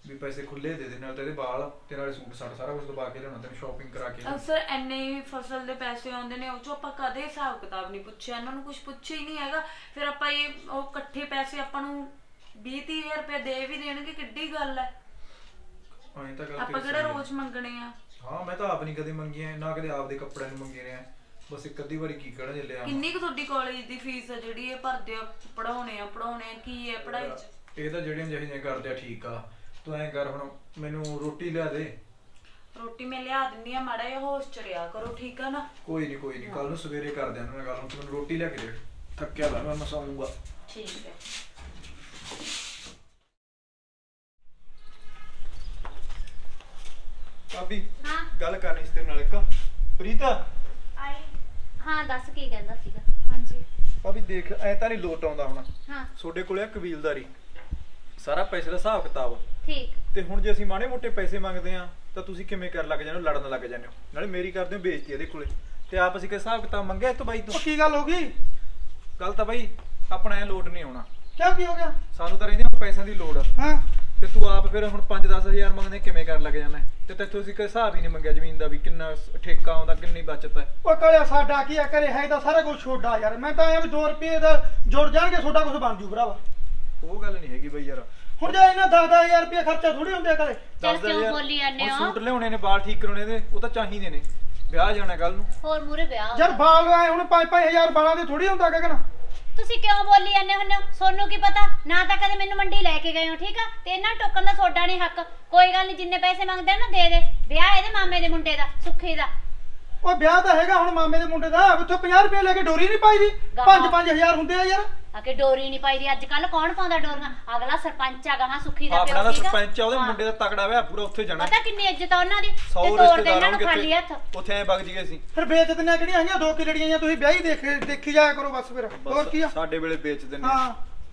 ਵੀ ਪੈਸੇ ਖੁੱਲੇ ਦੇ ਦੇ, ਨਾਲ ਤੇਰੇ ਵਾਲ ਤੇ ਨਾਲੇ ਸੂਟ ਸਾਟ ਸਾਰਾ ਕੁਝ ਦਬਾ ਕੇ ਲਿਆਉਣਾ, ਤੈਨੂੰ ਸ਼ਾਪਿੰਗ ਕਰਾ ਕੇ ਲਿਆਉਣਾ। ਅਕਸਰ ਐਨੇ ਹੀ ਫਸਲ ਦੇ ਪੈਸੇ ਆਉਂਦੇ ਨੇ, ਉਹ ਚੋਂ ਆਪਾਂ ਕਦੇ ਹਿਸਾਬ ਕਿਤਾਬ ਨਹੀਂ ਪੁੱਛਿਆ, ਇਹਨਾਂ ਨੂੰ ਕੁਝ ਪੁੱਛਿਆ ਹੀ ਨਹੀਂ ਹੈਗਾ। ਫਿਰ ਆਪਾਂ ਇਹ ਉਹ ਇਕੱਠੇ ਪੈਸੇ ਆਪਾਂ ਨੂੰ ਵੀਹ ਤੀਹ ਹਜ਼ਾਰ ਰੁਪਏ ਦੇ ਵੀ ਦੇਣਗੇ, ਕਿੱਡੀ ਗੱਲ ਹੈ। ਐਂ ਤਾਂ ਗੱਲ ਆਪਾਂ ਕਿਹੜਾ ਰੋਜ਼ ਮੰਗਣੇ ਆ। ਹਾਂ ਮੈਂ ਤਾਂ ਆਪ ਨਹੀਂ ਕਦੇ ਮੰਗੀਆਂ, ਨਾ ਕਦੇ ਆਪਦੇ ਕੱਪੜਿਆਂ ਨੂੰ ਮੰਗੇ ਰਿਹਾ, ਬਸ ਇੱਕ ਅੱਧੀ ਵਾਰੀ ਕੀ ਕਹਿਣਾ ਜੇ ਲਿਆ। ਕਿੰਨੀ ਕੁ ਤੁਹਾਡੀ ਕਾਲਜ ਦੀ ਫੀਸ ਹੈ ਜਿਹੜੀ ਇਹ ਭਰਦੇ ਆ, ਪੜਾਉਣੇ ਆ ਪੜਾਉਣੇ ਆ ਕੀ ਹੈ ਪੜਾਈ ਚ? ਇਹ ਤਾਂ ਜਿਹੜੀਆਂ ਜਿਹੜੀਆਂ ਕਰਦੇ ਆ ਠੀਕ ਆ, ਤੂੰ ਐਂ ਕਰ ਹੁਣ ਮੈਨੂੰ ਰੋਟੀ ਲਿਆ ਦੇ। ਰੋਟੀ ਮੈਂ ਲਿਆ ਦਿੰਦੀ ਆ, ਮਾੜਾ ਜਿਹਾ ਹੋਸ਼ ਚ ਰਿਹਾ ਕਰੋ, ਠੀਕ ਆ ਨਾ? ਕੋਈ ਨਹੀਂ ਕੋਈ ਨਹੀਂ, ਕੱਲ ਨੂੰ ਸਵੇਰੇ ਕਰਦੇ ਆਂ ਨਾ ਗੱਲ, ਹੁਣ ਤੂੰ ਮੈਨੂੰ ਰੋਟੀ ਲਿਆ ਕੇ ਦੇ, ਥੱਕਿਆ ਲਾ ਮੈਂ ਸੌਂਗਾ। ਠੀਕ ਹੈ। ਭਾਬੀ ਹਾਂ ਗੱਲ ਕਰਨੀ ਸੀ ਤੇਰੇ ਨਾਲ ਇੱਕ। ਪ੍ਰੀਤਾ ਆਈ ਹਾਂ ਦੱਸ ਕੀ ਕਹਿੰਦਾ ਸੀਗਾ? ਹਾਂਜੀ ਭਾਬੀ ਦੇਖ ਐ ਤਾਂ ਨਹੀਂ ਲੋਟ ਆਉਂਦਾ ਹੁਣ, ਹਾਂ ਤੁਹਾਡੇ ਕੋਲੇ ਆ ਕਬੀਲਦਾਰੀ, ਸਾਰਾ ਪੈਸੇ ਦਾ ਹਿਸਾਬ ਕਿਤਾਬ, ਠੀਕ। ਤੇ ਹੁਣ ਜੇ ਅਸੀਂ ਮਾੜੇ ਮੋਟੇ ਪੈਸੇ ਮੰਗਦੇ ਆ ਤਾਂ ਤੁਸੀਂ ਕਿਵੇਂ ਕਰਨ ਲੱਗ ਜਾਂਦੇ ਹੋ, ਲੜਨ ਲੱਗ ਜਾਂਦੇ ਹੋ, ਨਾਲੇ ਮੇਰੀ ਕਰਦੇ ਹੋ ਬੇਇੱਜ਼ਤੀ ਇਹਦੇ ਕੋਲੇ, ਤੇ ਆਪ ਅਸੀਂ ਕਿ ਹਿਸਾਬ ਕਿਤਾਬ ਮੰਗਿਆ ਇਸ ਤੋਂ ਬਾਈ ਤੋਂ। ਉਹ ਕੀ ਗੱਲ ਹੋ ਗਈ? ਗੱਲ ਤਾਂ ਬਾਈ ਆਪਣਾ ਐ ਲੋਟ ਨਹੀਂ ਆਉਣਾ, ਕਿਆ ਕੀ ਹੋ ਗਿਆ? ਸਾਨੂੰ ਤਾਂ ਰਹਿੰਦੇ ਹੁਣ ਪੈਸਿਆਂ ਦੀ ਲੋੜ, ਹਾਂ ਤੇ ਤੂੰ ਆਪ ਫਿਰ ਹੁਣ ਪੰਜ ਦਸ ਹਜ਼ਾਰ ਮੰਗਦੇ ਕਿਵੇਂ ਕਰਨ ਲੱਗ ਜਾਂਦਾ, ਤੇ ਤੈਥੋਂ ਅਸੀਂ ਕੋਈ ਹਿਸਾਬ ਹੀ ਨਹੀਂ ਮੰਗਿਆ ਜ਼ਮੀਨ ਦਾ ਵੀ ਕਿੰਨਾ ਠੇਕਾ ਆਉਂਦਾ, ਕਿੰਨੀ ਬਚਤ ਹੈ। ਉਹ ਕਾਲਿਆ ਸਾਡਾ ਕੀ ਆ, ਘਰੇ ਹੈ ਤਾਂ ਸਾਰਾ ਕੁਝ ਛੋਡਾ ਯਾਰ, ਮੈਂ ਤਾਂ ਐਂ ਵੀ ਦੋ ਰੁਪਏ ਦਾ ਜੁੜ ਜਾਣਗੇ ਤੁਹਾਡਾ ਕੁਝ ਬਣ ਜੂ ਭਰਾਵਾ। ਉਹ ਗੱਲ ਨਹੀਂ ਹੈਗੀ ਬਈ ਯਾਰ, ਹੁਣ ਜੇ ਇਹਨਾਂ ਦਸ ਦਸ ਹਜ਼ਾਰ ਰੁਪਏ ਖਰਚਾ ਥੋੜੀ ਹੁੰਦੇ ਆ ਕਦੇ। ਚੱਲ ਦਸ ਦਸ ਕਿਉਂ ਹਜ਼ਾਰ ਬੋਲੀ ਜਾਂਦੇ ਹੁਣ ਹੋ? ਸੂਟ ਲਿਆਉਣੇ ਨੇ, ਵਾਲ ਠੀਕ ਕਰਾਉਣੇ ਨੇ, ਉਹ ਤਾਂ ਚਾਹੀਦੇ ਨੇ, ਵਿਆਹ ਜਾਣਾ ਕੱਲ ਨੂੰ। ਹੋਰ ਮੂਰੇ ਵਿਆਹ ਯਾਰ ਬਾਲ ਆਏ ਹੁਣ ਪੰਜ ਪੰਜ ਹਜ਼ਾਰ ਬਾਲਾਂ ਦੇ ਥੋੜੀ ਹੁੰਦਾ ਗਗਨ। ਤੁਸੀਂ ਕਿਉਂ ਬੋਲੀ ਜਾਂਦੇ ਹੁੰਦੇ ਹੋ? ਸੋਨੂੰ ਕੀ ਪਤਾ, ਨਾ ਤਾਂ ਕਦੇ ਮੈਨੂੰ ਮੰਡੀ ਲੈ ਕੇ ਗਏ ਹੋ, ਠੀਕ ਆ? ਤੇ ਇਹਨਾਂ ਟੋਕਣ ਦਾ ਸੋਡਾ ਨਹੀਂ ਹੱਕ। ਕੋਈ ਗੱਲ ਨਹੀਂ, ਜਿੰਨੇ ਪੈਸੇ ਮੰਗਦੇ ਆ ਨਾ ਦੇ ਦੇ। ਵਿਆਹ ਇਹਦੇ ਮਾਮੇ ਦੇ ਮੁੰਡੇ ਦਾ, ਸੁੱਖੀ ਦਾ। ਉਹ ਵਿਆਹ ਤਾਂ ਹੈਗਾ ਹੁਣ ਮਾਮੇ ਦੇ ਮੁੰਡੇ ਦਾ, ਉੱਥੋਂ ਪੰਜਾਹ ਰੁਪਏ ਲੈ ਕੇ ਡੋਰੀ ਨਹੀਂ ਪਾਈ ਦੀ, ਪੰਜ ਪੰਜ ਹਜ਼ਾਰ ਹੁੰਦੇ ਆ ਯਾਰ। ਆ ਕੇ ਡੋਰੀ ਨਹੀਂ ਪਾਈਦੀ ਅੱਜ ਕੱਲ, ਕੌਣ ਪਾਉਂਦਾ ਡੋਰੀਆਂ? ਅਗਲਾ ਸਰਪੰਚ ਆ ਗਾਹਾਂ ਸੁੱਖੀ ਦਾ ਆਪਣਾ ਦਾ ਠੀਕ ਆ? ਸਰਪੰਚ ਆ, ਉਹਦੇ ਹਾਂ। ਮੁੰਡੇ ਦਾ ਤਗੜਾ ਵਿਆਹ ਪੂਰਾ, ਉੱਥੇ ਜਾਣਾ। ਪਤਾ ਕਿੰਨੀ ਇੱਜ਼ਤ ਆ ਉਹਨਾਂ ਦੀ, ਸੌ ਤੇ ਤੋੜ ਦੇ ਰਿਸ਼ਤੇਦਾਰ ਇਹਨਾਂ ਨੂੰ ਖਾਲੀ ਆਉਣਗੇ ਹੱਥ। ਉੱਥੇ ਐ ਵਗ ਜੀਏ ਅਸੀਂ। ਫਿਰ ਵੇਚ ਦਿੰਦੇ ਕਿਹੜੀਆਂ ਹੈਗੀਆਂ ਦੋ ਕਿਲੜੀਆਂ ਜਾਂ ਤੁਸੀਂ ਵਿਆਹੀ ਦੇਖ ਦੇਖੀ ਜਾਇਆ ਕਰੋ ਬਸ ਫਿਰ, ਹੋਰ ਕੀ ਆ? ਸਾਡੇ ਵੇਲੇ ਵੇਚ ਦਿੰਦੇ ਹਾਂ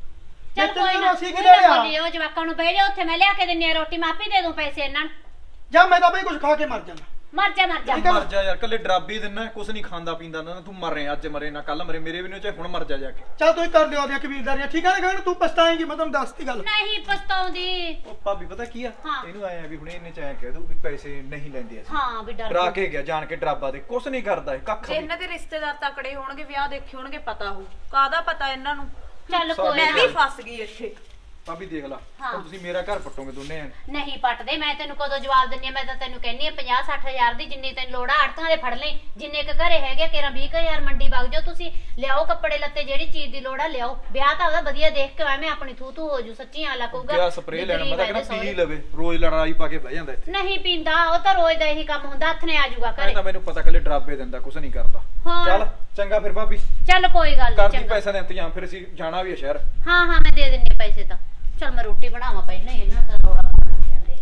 ਚੱਲ ਜੇ ਕੋਈ ਤੈਨੂੰ ਨਾ, ਅਸੀਂ ਕੋਈ ਕੀ ਲੈ ਨਾ ਲਿਆ? ਬੋਲੀ, ਉਹ ਜਵਾਕਾਂ ਨੂੰ ਬਹਿ ਜਾ ਉੱਥੇ, ਮੈਂ ਲਿਆ ਕੇ ਦਿੰਨੀ ਆ ਰੋਟੀ, ਮਾਪੀ ਦੇ ਦੂੰ ਪੈਸੇ ਇਹਨਾਂ ਨੂੰ। ਜਾਂ ਮੈਂ ਤਾਂ ਬਈ ਕੁਝ ਖਾ ਕੇ ਮਰ ਜਾਣਾ। ਮਰ ਜਾ ਮਰ ਜਾ। ਮਰ ਜਾ ਯਾਰ, ਕੱਲੇ ਡਰਾਬੀ ਦਿੰਨਾ, ਕੁਛ ਨਹੀਂ ਖਾਂਦਾ ਪੀਂਦਾ ਨਾ, ਤੂੰ ਮਰ ਰਿਹਾ, ਅੱਜ ਮਰੇ ਨਾ ਕੱਲ ਮਰੇ, ਮੇਰੇ ਵੀ ਨੂੰ ਚਾਹੇ ਹੁਣ ਮਰ ਜਾ ਜਾ ਕੇ। ਚੱਲ ਤੁਸੀਂ ਕਰ ਲਿਓ ਆਪਣੀਆਂ ਕਬੀਲਦਾਰੀਆਂ, ਠੀਕ ਆ ਨਾ ਗਗਨ? ਤੂੰ ਪਛਤਾਏਂਗੀ, ਮੈਂ ਤੁਹਾਨੂੰ ਦੱਸਤੀ ਗੱਲ। ਨਹੀਂ ਪਛਤਾਉਂਦੀ। ਉਹ ਭਾਬੀ ਪਤਾ ਕੀ ਆ, ਹਾਂ। ਇਹਨੂੰ ਆਇਆ ਵੀ ਹੁਣੇ ਇਹਨੇ ਚਾਹਿਆ ਕਹਿ ਦੂ ਵੀ ਪੈਸੇ ਨਹੀਂ ਲੈਂਦੇ ਅਸੀਂ। ਹਾਂ ਵੀ ਡਰ ਡਰਾ ਕੇ ਗਿਆ ਜਾਣ ਕੇ, ਡਰਾਬਾ ਦੇ, ਕੁਛ ਨਹੀਂ ਕਰਦਾ ਇਹ, ਕੱਖ ਜੇ ਵੀ। ਇਹਨਾਂ ਦੇ ਰਿਸ਼ਤੇਦਾਰ ਤਕੜੇ ਹੋਣਗੇ, ਵਿਆਹ ਦੇਖੇ ਹੋਣਗੇ, ਪਤਾ ਹੋ ਕਾਹਦਾ ਪਤਾ ਇਹਨਾਂ ਨੂੰ। ਚੱਲ ਕੋਈ ਮੈਂ ਨਾ। ਵੀ ਫਸ ਗਈ ਇੱਥੇ। ਭਾਬੀ ਦੇਖ ਲਾ, ਹਾਂ। ਹੁਣ ਤੁਸੀਂ ਮੇਰਾ ਘਰ ਪੱਟੋਗੇ ਦੋਨੇ ਆ। ਨਹੀਂ ਪੱਟਦੇ, ਮੈਂ ਤੈਨੂੰ ਕਦੋਂ ਜਵਾਬ ਦਿੰਨੀ ਆ? ਮੈਂ ਤਾਂ ਤੈਨੂੰ ਕਹਿੰਨੀ ਆ ਪੰਜਾਹ ਸੱਠ ਹਜ਼ਾਰ ਦੀ ਜਿੰਨੀ ਤੈਨੂੰ ਲੋੜ ਆ ਆੜਤਾਂ ਦੇ ਫੜ ਲਈ, ਜਿੰਨੇ ਕ ਘਰੇ ਹੈਗੇ ਕੇਰਾਂ ਵੀਹ ਕੁ ਹਜ਼ਾਰ ਮੰਡੀ ਵਗ ਜਾਓ ਤੁਸੀਂ, ਲਿਆਓ ਕੱਪੜੇ ਲੱਤੇ, ਜਿਹੜੀ ਚੀਜ਼ ਦੀ ਲੋੜ ਆ ਲਿਆਓ। ਵਿਆਹ ਤਾਂ ਉਹਦਾ ਵਧੀਆ ਦੇਖ ਕੇ ਐਵੇਂ ਆਪਣੀ ਥੂ ਥੂ ਹੋ ਜੂ, ਸੱਚੀ ਆ ਲੱਗੂਗਾ। ਕਿਆ ਸਪਰੇਅ ਲੈਣਾ, ਮੈਂ ਤਾਂ ਕਹਿੰਦਾ ਪੀ ਲਵੇ, ਰੋਜ਼ ਲੜਾਈ ਪਾ ਕੇ ਬਹਿ ਜਾਂਦਾ ਇੱਥੇ। ਨਹੀਂ ਪੀਂਦਾ, ਉਹ ਤਾਂ ਰੋਜ਼ ਦਾ ਇਹੀ ਕੰਮ ਹੁੰਦਾ, ਹੱਥ ਨੇ ਆ ਜਾਊਗਾ ਮੈਂ ਘਰੇ। ਤਾਂ ਮੈਨੂੰ ਪਤਾ ਕੱਲੇ ਡਰਾਬੇ ਦਿੰਦਾ, ਕੁਛ ਨਹੀਂ ਕਰਦਾ। ਹਾਂ। ਚੱਲ ਚੰਗਾ ਫਿਰ ਭਾਬੀ, ਚੱਲ ਕੋਈ ਗੱਲ ਕਰਦੀ ਨਹੀਂ, ਚੰਗਾ। ਪੈਸਾ ਦਾ ਇੰਤਜ਼ਾਮ, ਫਿਰ ਅਸੀਂ ਜਾਣਾ ਵੀ ਹੈ ਸ਼ਹਿਰ। ਹਾਂ ਹਾਂ ਮੈਂ ਦੇ ਦਿੰਨੀ ਆ ਪੈਸੇ ਤਾਂ। ਚੱਲ ਮੈਂ ਰੋਟੀ ਬਣਾਵਾਂ ਪਹਿਲਾਂ, ਇਹਨਾਂ ਦਾ ਰੋੜਾ ਪਾਉਣਾ ਜਾਂਦੇ।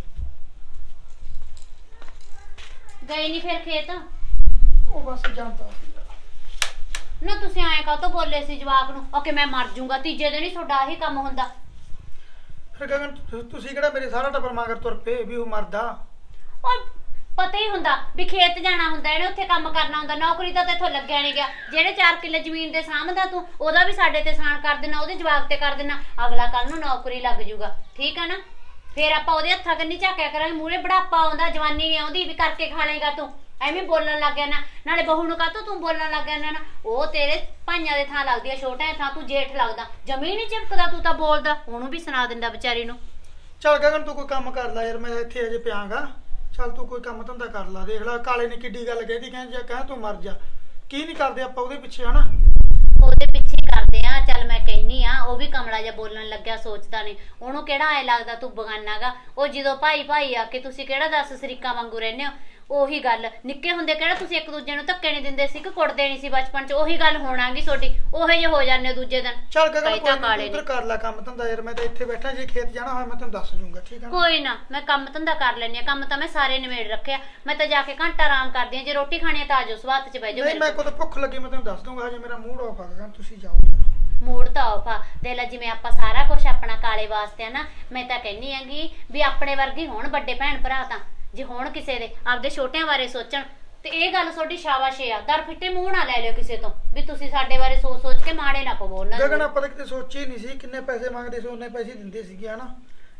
ਗਏ ਨਹੀਂ ਫਿਰ ਖੇਤ? ਉਹ ਬਸ ਜਾਂਦਾ ਨਾ ਤੁਸੀਂ ਐਂ ਕਾਹਤੋਂ ਬੋਲੇ ਸੀ ਜਵਾਕ ਨੂੰ? ਓਕੇ ਮੈਂ ਮਰ ਜਾਊਂਗਾ, ਤੀਜੇ ਦਿਨ ਹੀ ਤੁਹਾਡਾ ਆਹੀ ਕੰਮ ਹੁੰਦਾ। ਫਿਰ ਗਗਨ ਤੁ- ਤੁਸੀਂ ਕਿਹੜਾ ਮੇਰੇ ਸਾਰਾ ਟੱਬਰ ਮਗਰ ਤੁਰ ਪਏ ਵੀ ਉਹ ਮਰਦਾ? ਉਹ ਪਤਾ ਹੀ ਹੁੰਦਾ ਵੀ ਖੇਤ ਜਾਣਾ ਹੁੰਦਾ, ਇਹਨੇ ਉੱਥੇ ਕੰਮ ਕਰਨਾ ਹੁੰਦਾ, ਨੌਕਰੀ ਤਾਂ ਤੇਥੋਂ ਲੱਗਿਆ ਨਹੀਂ ਗਿਆ। ਜਿਹੜੇ ਚਾਰ ਕਿੱਲੇ ਜ਼ਮੀਨ ਦੇ ਸਾਂਭਦਾ ਤੂੰ, ਉਹਦਾ ਵੀ ਸਾਡੇ ਤੇ ਸਾਨ ਕਰ ਦੇਣਾ, ਉਹਦੇ ਜਵਾਕ ਤੇ ਕਰ ਦੇਣਾ, ਅਗਲਾ ਕੱਲ ਨੂੰ ਨੌਕਰੀ ਲੱਗ ਜੂਗਾ, ਠੀਕ ਆ ਨਾ? ਫੇਰ ਆਪਾਂ ਉਹਦੇ ਹੱਥਾਂ ਕੰਨੀ ਝਾਕਿਆ ਕਰਾਂਗੇ, ਮੂਹਰੇ ਬੁਢਾਪਾ ਆਉਂਦਾ, ਜਵਾਨੀ ਨਹੀਂ ਆਉਂਦੀ ਵੀ ਕਰਕੇ ਖਾ ਲੇਗਾ ਤੂੰ। ਐਵੇਂ ਬੋਲਣ ਲੱਗ ਗਿਆ ਨਾ, ਨਾਲੇ ਬਹੂ ਨੂੰ ਕਾਹਤੋਂ ਤੂੰ ਬੋਲਣ ਲੱਗ ਗਿਆ ਨਾ? ਉਹ ਤੇਰੇ ਭਾਈਆਂ ਦੇ ਥਾਂ ਲੱਗਦੀ ਆ, ਛੋਟਿਆਂ ਥਾਂ ਤੂੰ ਜੇਠ ਲੱਗਦਾ, ਜ਼ਮੀਨ ਹੀ ਚਿਪਕਦਾ, ਤੂੰ ਤਾਂ ਬੋਲਦਾ। ਉਹਨੂੰ ਵੀ ਸੁਣਾ ਦਿੰਦਾ ਵਿਚਾਰੀ ਨੂੰ। ਚੱਲ ਗਗਨ ਤੂੰ ਕੋਈ ਕੰਮ ਕਰ ਲੈ ਯਾਰ, ਮੈਂ ਇੱਥੇ ਅਜੇ ਪਿਆਂਗਾ। ਚੱਲ ਤੂੰ ਕੋਈ ਕੰਮ ਧੰਦਾ ਕਰ ਲੈ, ਦੇਖ ਲੈ ਕਾਲੇ ਨੇ ਕਿੱਡੀ ਗੱਲ ਕਹਿਦੀ, ਕਹਿੰਦੀ ਜਾਂ ਕਹਿ ਤੂੰ ਮਰ ਜਾ। ਕੀ ਨਹੀਂ ਕਰਦੇ ਆਪਾਂ ਉਹਦੇ ਪਿੱਛੇ, ਹਨਾ? ਉਹਦੇ ਪਿੱਛੇ ਕਰਦੇ ਆ। ਚੱਲ ਮੈਂ ਕਹਿਨੀ ਆ, ਉਹ ਵੀ ਕਮਲਾ ਜਿਹਾ ਬੋਲਣ ਲੱਗਿਆ, ਸੋਚਦਾ ਨਹੀਂ। ਉਹਨੂੰ ਕਿਹੜਾ ਐ ਲੱਗਦਾ ਤੂੰ ਬਗਾਨਾਗਾ? ਉਹ ਜਦੋਂ ਭਾਈ ਭਾਈ ਆ ਕੇ ਤੁਸੀਂ ਕਿਹੜਾ ਦੱਸ ਸਰੀਕਾ ਵਾਂਗੂ ਰਹਿੰਦੇ ਹੋ? ਉਹੀ ਗੱਲ, ਨਿੱਕੇ ਹੁੰਦੇ ਕਿਹੜਾ ਤੁਸੀਂ ਇੱਕ ਦੂਜੇ ਨੂੰ ਧੱਕੇ ਨਹੀਂ ਦਿੰਦੇ ਸੀ ਕਿ ਕੁੱਟਦੇ ਨਹੀਂ ਸੀ ਬਚਪਨ ਚ? ਉਹੀ ਗੱਲ ਹੋਣਾਗੀ ਤੁਹਾਡੀ, ਉਹੇ ਜੇ ਹੋ ਜਾਂਦੇ ਦੂਜੇ ਦਿਨ। ਚੱਲ ਗਗਨ ਕਈ ਤਾਂ ਕਾਲੇ ਕੋਈ ਨੇ। ਉਧਰ ਕਰ ਲੈ ਕੰਮ ਧੰਦਾ ਯਾਰ, ਮੈਂ ਤਾਂ ਇੱਥੇ ਬੈਠਾ, ਜੇ ਖੇਤ ਜਾਣਾ ਹੋਇਆ ਮੈਂ ਤੈਨੂੰ ਦੱਸ ਦੂੰਗਾ, ਠੀਕ ਹੈ ਨਾ? ਕੋਈ ਨਾ, ਮੈਂ ਕੰਮ ਧੰਦਾ ਕਰ ਲੈਣੀ ਆ, ਕੰਮ ਤਾਂ ਮੈਂ ਸਾਰੇ ਨਿਬੇੜ ਰੱਖਿਆ। ਮੈਂ ਤਾਂ ਜਾ ਕੇ ਘੰਟਾ ਆਰਾਮ ਕਰਦੀ ਆ, ਜੇ ਰੋਟੀ ਖਾਣੀ ਆ ਤਾਂ ਆਜੋ ਸਵਾਤ ਚ ਬਹਿ ਜਾਓ ਨਹੀਂ ਮੇਰੇ ਮੈਂ ਕੋਲ। ਕੋਲ ਭੁੱਖ ਲੱਗੀ, ਮੈਂ ਤੈਨੂੰ ਦੱਸ ਦੂੰਗਾ, ਹਜੇ ਮੇਰਾ ਮੂਡ ਆਫ ਆ ਗਗਨ, ਤੁਸੀਂ ਜਾਓ ਯਾਰ। ਮੂਡ ਤਾਂ ਆਫ ਆ, ਦੇ ਲੈ ਜਿਵੇਂ ਆਪਾਂ ਸਾਰਾ ਕੁਝ ਆਪਣਾ ਕਾਲੇ ਵਾਸਤੇ ਆ ਨਾ। ਮੈਂ ਤਾਂ ਕਹਿੰਨੀ ਆਂਗੀ ਵੀ ਆਪਣੇ ਵਰਗੇ ਹੋਣ ਵੱਡੇ ਭੈਣ ਭਰਾ, ਤਾਂ ਜੇ ਹੋਣ ਕਿਸੇ ਦੇ ਆਪਦੇ ਛੋਟਿਆਂ ਬਾਰੇ ਸੋਚਣ, ਤੇ ਇਹ ਗੱਲ ਤੁਹਾਡੀ ਸ਼ਾਬਾਸ਼ ਆ। ਦਰ ਫਿੱਟੇ ਮੂੰਹ ਨਾ ਲੈ ਲਿਓ ਕਿਸੇ ਤੋਂ ਵੀ ਤੁਸੀਂ ਸਾਡੇ ਬਾਰੇ ਸੋਚ ਸੋਚ ਕੇ ਮਾੜੇ ਨਾ ਪਵੋ ਉਹਨਾਂ ਗਗਨ ਨੂੰ। ਆਪਾਂ ਤਾਂ ਕਿਤੇ ਸੋਚੀ ਨਹੀਂ ਸੀ, ਕਿੰਨੇ ਪੈਸੇ ਮੰਗਦੇ ਸੀ ਉਹਨੇ ਪੈਸੇ ਦਿੰਦੇ ਸੀਗੇ, ਹਨਾ?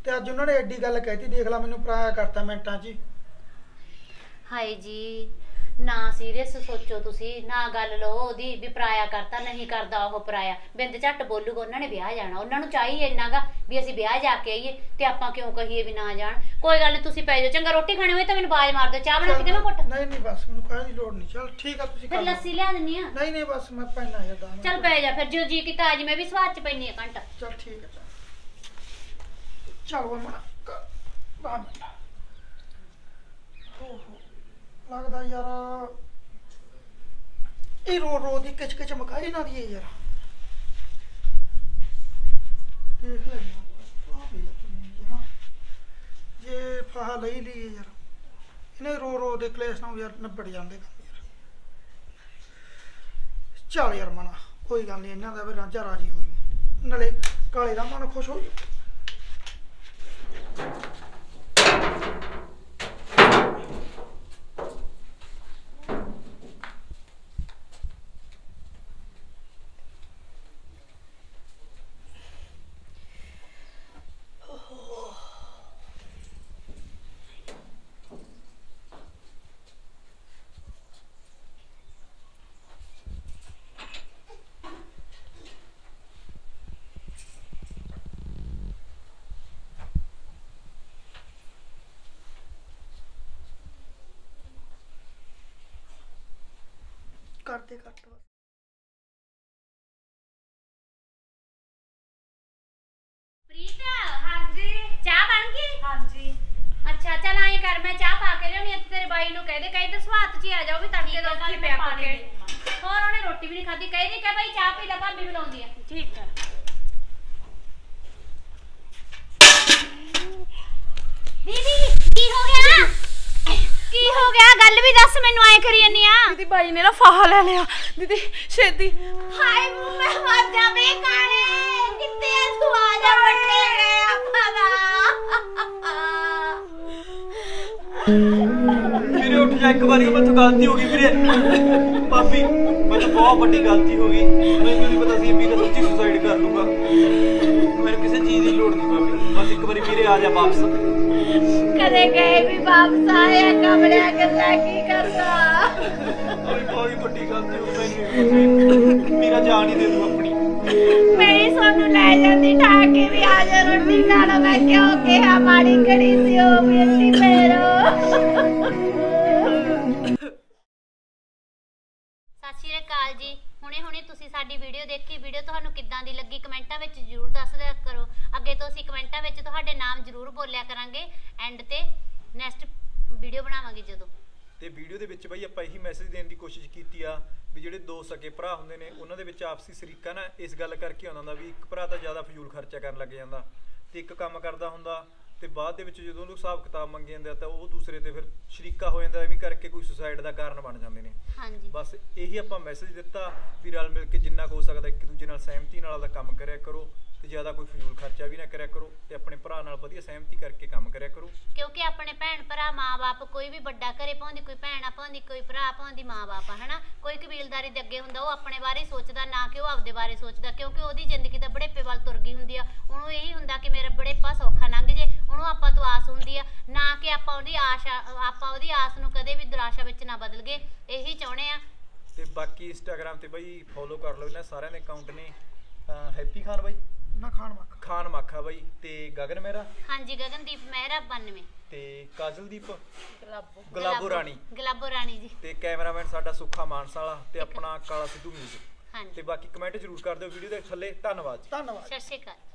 ਤੇ ਅੱਜ ਉਹਨਾਂ ਨੇ ਐਡੀ ਗੱਲ ਕਹਿਤੀ, ਦੇਖ ਲੈ ਮੈਨੂੰ ਪਰਾਇਆ ਕਰਤਾ ਮਿੰਟਾਂ 'ਚ ਹੀ। ਹਾਏ ਜੀ, ਨਾ ਸੀਰੀਅਸ ਸੋਚੋ ਤੁਸੀਂ, ਨਾ ਗੱਲ ਲਓ ਉਹਦੀ ਵੀ ਪਰਾਇਆ ਕਰਤਾ, ਨਹੀਂ ਕਰਦਾ ਉਹ ਪਰਾਇਆ। ਬਿੰਦ ਝੱਟ ਬੋਲੂਗਾ, ਉਹਨਾਂ ਨੇ ਵਿਆਹ ਜਾਣਾ, ਉਹਨਾਂ ਨੂੰ ਚਾਹੀਏ ਇੰਨਾਗਾ ਵੀ ਅਸੀਂ ਵਿਆਹ ਜਾ ਕੇ ਆਈਏ, ਤੇ ਆਪਾਂ ਕਿਉਂ ਕਹੀਏ ਵੀ ਨਾ ਜਾਣ। ਕੋਈ ਗੱਲ ਨਹੀਂ, ਤੁਸੀਂ ਪੈ ਜਾਓ, ਚੰਗਾ ਰੋਟੀ ਖਾਣੀ ਹੋਈ ਤਾਂ ਮੈਨੂੰ ਬਾਜ਼ ਮਾਰ ਦਿਓ, ਚਾਹ ਬਣਾ ਕੇ ਦੇਵਾਂ ਘੁੱਟ? ਨਹੀਂ ਨਹੀਂ ਬਸ ਮੈਨੂੰ ਕਾਹਦੀ ਦੀ ਲੋੜ ਨਹੀਂ। ਚਲ ਠੀਕ ਆ, ਤੁਸੀਂ ਫਿਰ ਕਰ ਲਓ। ਲੱਸੀ ਲਿਆ ਦਿੰਨੀ ਆ। ਨਹੀਂ ਨਹੀਂ ਬਸ ਮੈਂ ਪੈਣਾ ਜਾਂ ਦਾਣਾ। ਚੱਲ ਪੈ ਜਾ ਫਿਰ, ਜੋ ਜੀ ਕੀਤਾ ਅੱਜ ਮੈਂ ਵੀ ਸਵਾਦ ਚ ਪੈਣੀ ਆ ਘੰਟਾ। ਚਲ ਠੀਕ ਹੈ, ਚੱਲ ਚੱਲ ਉਹ ਮਨਾ ਬਾਹਰ ਮਿੰਟ। ਓਹੋ ਲੱਗਦਾ ਯਾਰ ਇਹ ਰੋ ਰੋ ਦੀ ਕਿਚ ਕਿਚ ਮਕਾਈ ਨਾ ਦੀ ਯਾਰ। ਦੇਖ ਲੈ ਯਾਰ, ਆ ਵੀ ਨਾ ਜੇ ਫਾਹਾ ਲਈ ਲਈ ਯਾਰ, ਇਹਨੇ ਰੋ ਰੋ ਦੇ ਕਲੇਸ਼ ਨਾਲ ਯਾਰ ਨਿਬੜ ਜਾਂਦੇ ਕੰਮ ਯਾਰ। ਚੱਲ ਯਾਰ ਮਨਾ, ਕੋਈ ਗੱਲ ਨਹੀਂ, ਇਹਨਾਂ ਦਾ ਵੀ ਰਾਂਝਾ ਰਾਜੀ ਹੋ ਜੂ, ਨਾਲੇ ਕਾਲੇ ਦਾ ਮਨ ਖੁਸ਼ ਹੋ ਜੂ। ਕਰਦੇ ਕੱਟ ਪ੍ਰੀਤ, ਹਾਂਜੀ ਚਾਹ ਬਣ ਗਈ? ਹਾਂਜੀ ਅੱਛਾ ਚੱਲ ਆਏ ਕਰ, ਮੈਂ ਚਾਹ ਪਾ ਕੇ ਲਿਆਉਣੀ ਆ ਤੇ ਤੇਰੇ ਬਾਈ ਨੂੰ ਕਹਿ ਦੇ, ਕਹੀ ਤੇ ਸਵਾਤ ਚ ਹੀ ਆ ਜਾਓ ਵੀ ਤੜਕੇ ਦਾ ਉੱਥੇ ਪਿਆ ਕਰਕੇ। ਹੋਰ ਉਹਨੇ ਰੋਟੀ ਵੀ ਨਹੀਂ ਖਾਧੀ, ਕਹੀ ਦੀ ਕਿ ਬਾਈ ਚਾਹ ਪੀ ਲੈ, ਭਾਬੀ ਬੁਲਾਉਂਦੀ ਆ। ਠੀਕ ਹੈ। ਦੀਦੀ ਕੀ ਹੋ ਗਿਆ? ਕੀ ਹੋ ਗਿਆ? ਗੱਲ ਵੀ ਦੱਸ ਮੈਨੂੰ, ਐ ਕਰੀ ਜੰਨੀ ਆ। ਦੀਦੀ ਬਾਈ ਨੇ ਨਾ ਫਾਹਾ ਲੈ ਲਿਆ ਦੀਦੀ, ਛੇਤੀ। ਹਾਏ ਮੈਂ ਮਰ ਜਾਵੇ ਕਾਲੇ, ਕਿੱਥੇ ਆ ਤੂੰ? ਆ ਜਾ, ਵੱਟੇ ਗਏ ਆਪਾਂ ਦਾ। ਵੀਰੇ ਉੱਠ ਜਾ ਇੱਕ ਵਾਰੀ, ਮੈਥੋਂ ਗਲਤੀ ਹੋ ਗਈ ਵੀਰੇ। ਭਾਬੀ ਮੈਥੋਂ ਬਹੁਤ ਵੱਡੀ ਗਲਤੀ ਹੋ ਗਈ, ਮੈਨੂੰ ਨਹੀਂ ਪਤਾ ਸੀ ਵੀਰੇ ਸੱਚੀ ਸੁਸਾਈਡ ਕਰ ਲੂਗਾ। ਮੈਨੂੰ ਕਿਸੇ ਚੀਜ਼ ਦੀ ਲੋੜ ਨਹੀਂ ਭਾਬੀ, ਬਸ ਇੱਕ ਵਾਰੀ ਵੀਰੇ ਆ ਜਾ ਵਾਪਸ। ਕਦੇ ਗਏ ਵੀ ਵਾਪਸ ਆਇਆ, ਕਮਲਿਆ ਗੱਲਾਂ ਕੀ ਕਰਦਾ। ਅਰੇ ਬਹੁਤ ਵੱਡੀ ਗਲਤੀ ਹੋ ਗਈ ਮੈਨੂੰ, ਮੇਰਾ ਜਾਨ ਹੀ ਦੇ ਦੂ ਆਪਣੀ। ਮੇਰੀ ਸੋਨੂੰ ਲੈ ਜਾਂਦੀ ਠਾ ਕੇ ਵੀ ਆ ਜਾ ਰੋਟੀ ਖਾ ਲਓ, ਮੈਂ ਕਿਉਂ ਕਿਹਾ ਮਾੜੀ ਘੜੀ ਸੀ ਉਹ ਵੀ ਅੱਤੀ ਪੈਰੋ। ਸਤਿ ਸ਼੍ਰੀ ਅਕਾਲ ਜੀ, ਹੁਣੇ ਹੁਣੇ ਤੁਸੀਂ ਸਾਡੀ ਵੀਡੀਓ ਦੇਖੀ। ਵੀਡੀਓ ਤੁਹਾਨੂੰ ਕਿੱਦਾਂ ਦੀ ਲੱਗੀ ਕਮੈਂਟਾਂ ਵਿੱਚ ਜ਼ਰੂਰ ਦੱਸ ਦਿਆ ਕਰੋ। ਅੱਗੇ ਤੋਂ ਅਸੀਂ ਕਮੈਂਟਾਂ ਵਿੱਚ ਤੁਹਾਡੇ ਨਾਮ ਜ਼ਰੂਰ ਬੋਲਿਆ ਕਰਾਂਗੇ, ਐਂਡ ਤੇ ਨੈਕਸਟ ਵੀਡੀਓ ਬਣਾਵਾਂਗੇ ਜਦੋਂ। ਤੇ ਵੀਡੀਓ ਦੇ ਵਿੱਚ ਬਈ ਆਪਾਂ ਇਹੀ ਮੈਸੇਜ ਦੇਣ ਦੀ ਕੋਸ਼ਿਸ਼ ਕੀਤੀ ਆ ਵੀ ਜਿਹੜੇ ਦੋ ਸਕੇ ਭਰਾ ਹੁੰਦੇ ਨੇ ਉਹਨਾਂ ਦੇ ਵਿੱਚ ਆਪਸੀ ਸ਼ਰੀਕਾ ਨਾ ਇਸ ਗੱਲ ਕਰਕੇ ਆਉਂਦਾ ਹੁੰਦਾ ਵੀ ਇੱਕ ਭਰਾ ਤਾਂ ਜ਼ਿਆਦਾ ਫਜ਼ੂਲ ਖਰਚਾ ਕਰਨ ਲੱਗ ਜਾਂਦਾ ਤੇ ਇੱਕ ਕੰਮ ਕਰਦਾ ਹੁੰਦਾ, ਤੇ ਬਾਅਦ ਦੇ ਵਿੱਚ ਜਦੋਂ ਉਹਨੂੰ ਹਿਸਾਬ ਕਿਤਾਬ ਮੰਗੇ ਜਾਂਦੇ ਆ ਤਾਂ ਉਹ ਦੂਸਰੇ ਤੇ ਫਿਰ ਸ਼ਰੀਕਾ ਹੋ ਜਾਂਦਾ, ਐਵੇਂ ਕਰਕੇ ਕੋਈ ਸੁਸਾਈਡ ਦਾ ਕਾਰਨ ਬਣ ਜਾਂਦੇ ਨੇ। ਹਾਂਜੀ, ਬਸ ਇਹੀ ਆਪਾਂ ਮੈਸੇਜ ਦਿੱਤਾ ਵੀ ਰਲ ਮਿਲ ਕੇ ਜਿੰਨਾ ਕੁ ਹੋ ਸਕਦਾ ਇੱਕ ਦੂਜੇ ਨਾਲ ਸਹਿਮਤੀ ਨਾਲ ਦਾ ਕੰਮ ਕਰਿਆ ਕਰੋ, ਤੇ ਜ਼ਿਆਦਾ ਕੋਈ ਫਜ਼ੂਲ ਖਰਚਾ ਵੀ ਨਾ ਕਰਿਆ ਕਰੋ, ਤੇ ਆਪਣੇ ਭਰਾ ਨਾਲ ਵਧੀਆ ਸਹਿਮਤੀ ਕਰਕੇ ਕੰਮ ਕਰਿਆ ਕਰੋ। ਕਿਉਂਕਿ ਆਪਣੇ ਭੈਣ ਭਰਾ ਮਾਂ-ਬਾਪ, ਕੋਈ ਵੀ ਵੱਡਾ ਘਰੇ ਪਾਉਂਦੀ, ਕੋਈ ਭੈਣ ਆ ਪਾਉਂਦੀ, ਕੋਈ ਭਰਾ ਪਾਉਂਦੀ, ਮਾਂ-ਬਾਪ ਆ ਹਨਾ, ਕੋਈ ਕਬੀਲਦਾਰੀ ਦੇ ਅੱਗੇ ਹੁੰਦਾ, ਉਹ ਆਪਣੇ ਬਾਰੇ ਸੋਚਦਾ, ਨਾ ਕਿ ਉਹ ਆਪਦੇ ਬਾਰੇ ਸੋਚਦਾ। ਕਿਉਂਕਿ ਉਹਦੀ ਜ਼ਿੰਦਗੀ ਤਾਂ ਬੜੇਪੇ ਵੱਲ ਤੁਰ ਗਈ ਹੁੰਦੀ ਆ, ਉਹਨੂੰ ਇਹੀ ਹੁੰਦਾ ਕਿ ਮੇਰਾ ਬੜੇਪਾ ਸੌਖਾ ਲੰਘ ਜੇ, ਉਹਨੂੰ ਆਪਾਂ ਤੋਂ ਆਸ ਹੁੰਦੀ ਆ, ਨਾ ਕਿ ਆਪਾਂ ਉਹਦੀ ਆਸ਼ਾ ਆਪਾਂ ਉਹਦੀ ਆਸ ਨੂੰ ਕਦੇ ਵੀ ਦੁਰਾਸ਼ਾ ਵਿੱਚ ਨਾ ਬਦਲ ਗਏ, ਇਹੀ ਚਾਹੁੰਦੇ ਆ। ਤੇ ਬਾਕੀ ਇੰਸਟਾਗ੍ਰਾਮ ਤੇ ਬਈ ਫੋਲੋ ਕਰ ਲਓ, ਇਹਨਾਂ ਸਾਰਿਆਂ ਦੇ ਅਕਾਊਂਟ ਨੇ। ਹੈਪੀ ਖਾਨ ਬਾਈ, ਨਾ ਖਾਣ ਮੱਖਾ ਖਾਨ ਮਾਖਾ ਬਾਈ, ਤੇ ਗਗਨ ਮਹਿਰਾ, ਹਾਂਜੀ ਗਗਨਦੀਪ ਮਹਿਰਾ ਬਾਨਵੇਂ, ਤੇ ਕਾਜਲਦੀਪ ਗਲਾਬੋ ਗੁਲਾਬੋ ਰਾਣੀ, ਗੁਲਾਬੋ ਰਾਣੀ ਜੀ। ਤੇ ਕੈਮਰਾਮੈਨ ਸਾਡਾ ਸੁੱਖਾ ਮਾਨਸਾ ਵਾਲਾ, ਤੇ ਆਪਣਾ ਕਾਲਾ ਸਿੱਧੂ ਮਿਊਜ਼ਿਕ। ਹਾਂਜੀ, ਤੇ ਬਾਕੀ ਕਮੈਂਟ ਜ਼ਰੂਰ ਕਰ ਦਿਓ ਵੀਡੀਓ ਦੇ ਥੱਲੇ। ਧੰਨਵਾਦ ਜੀ। ਧੰਨਵਾਦ। ਸਤਿ ਸ਼੍ਰੀ ਅਕਾਲ।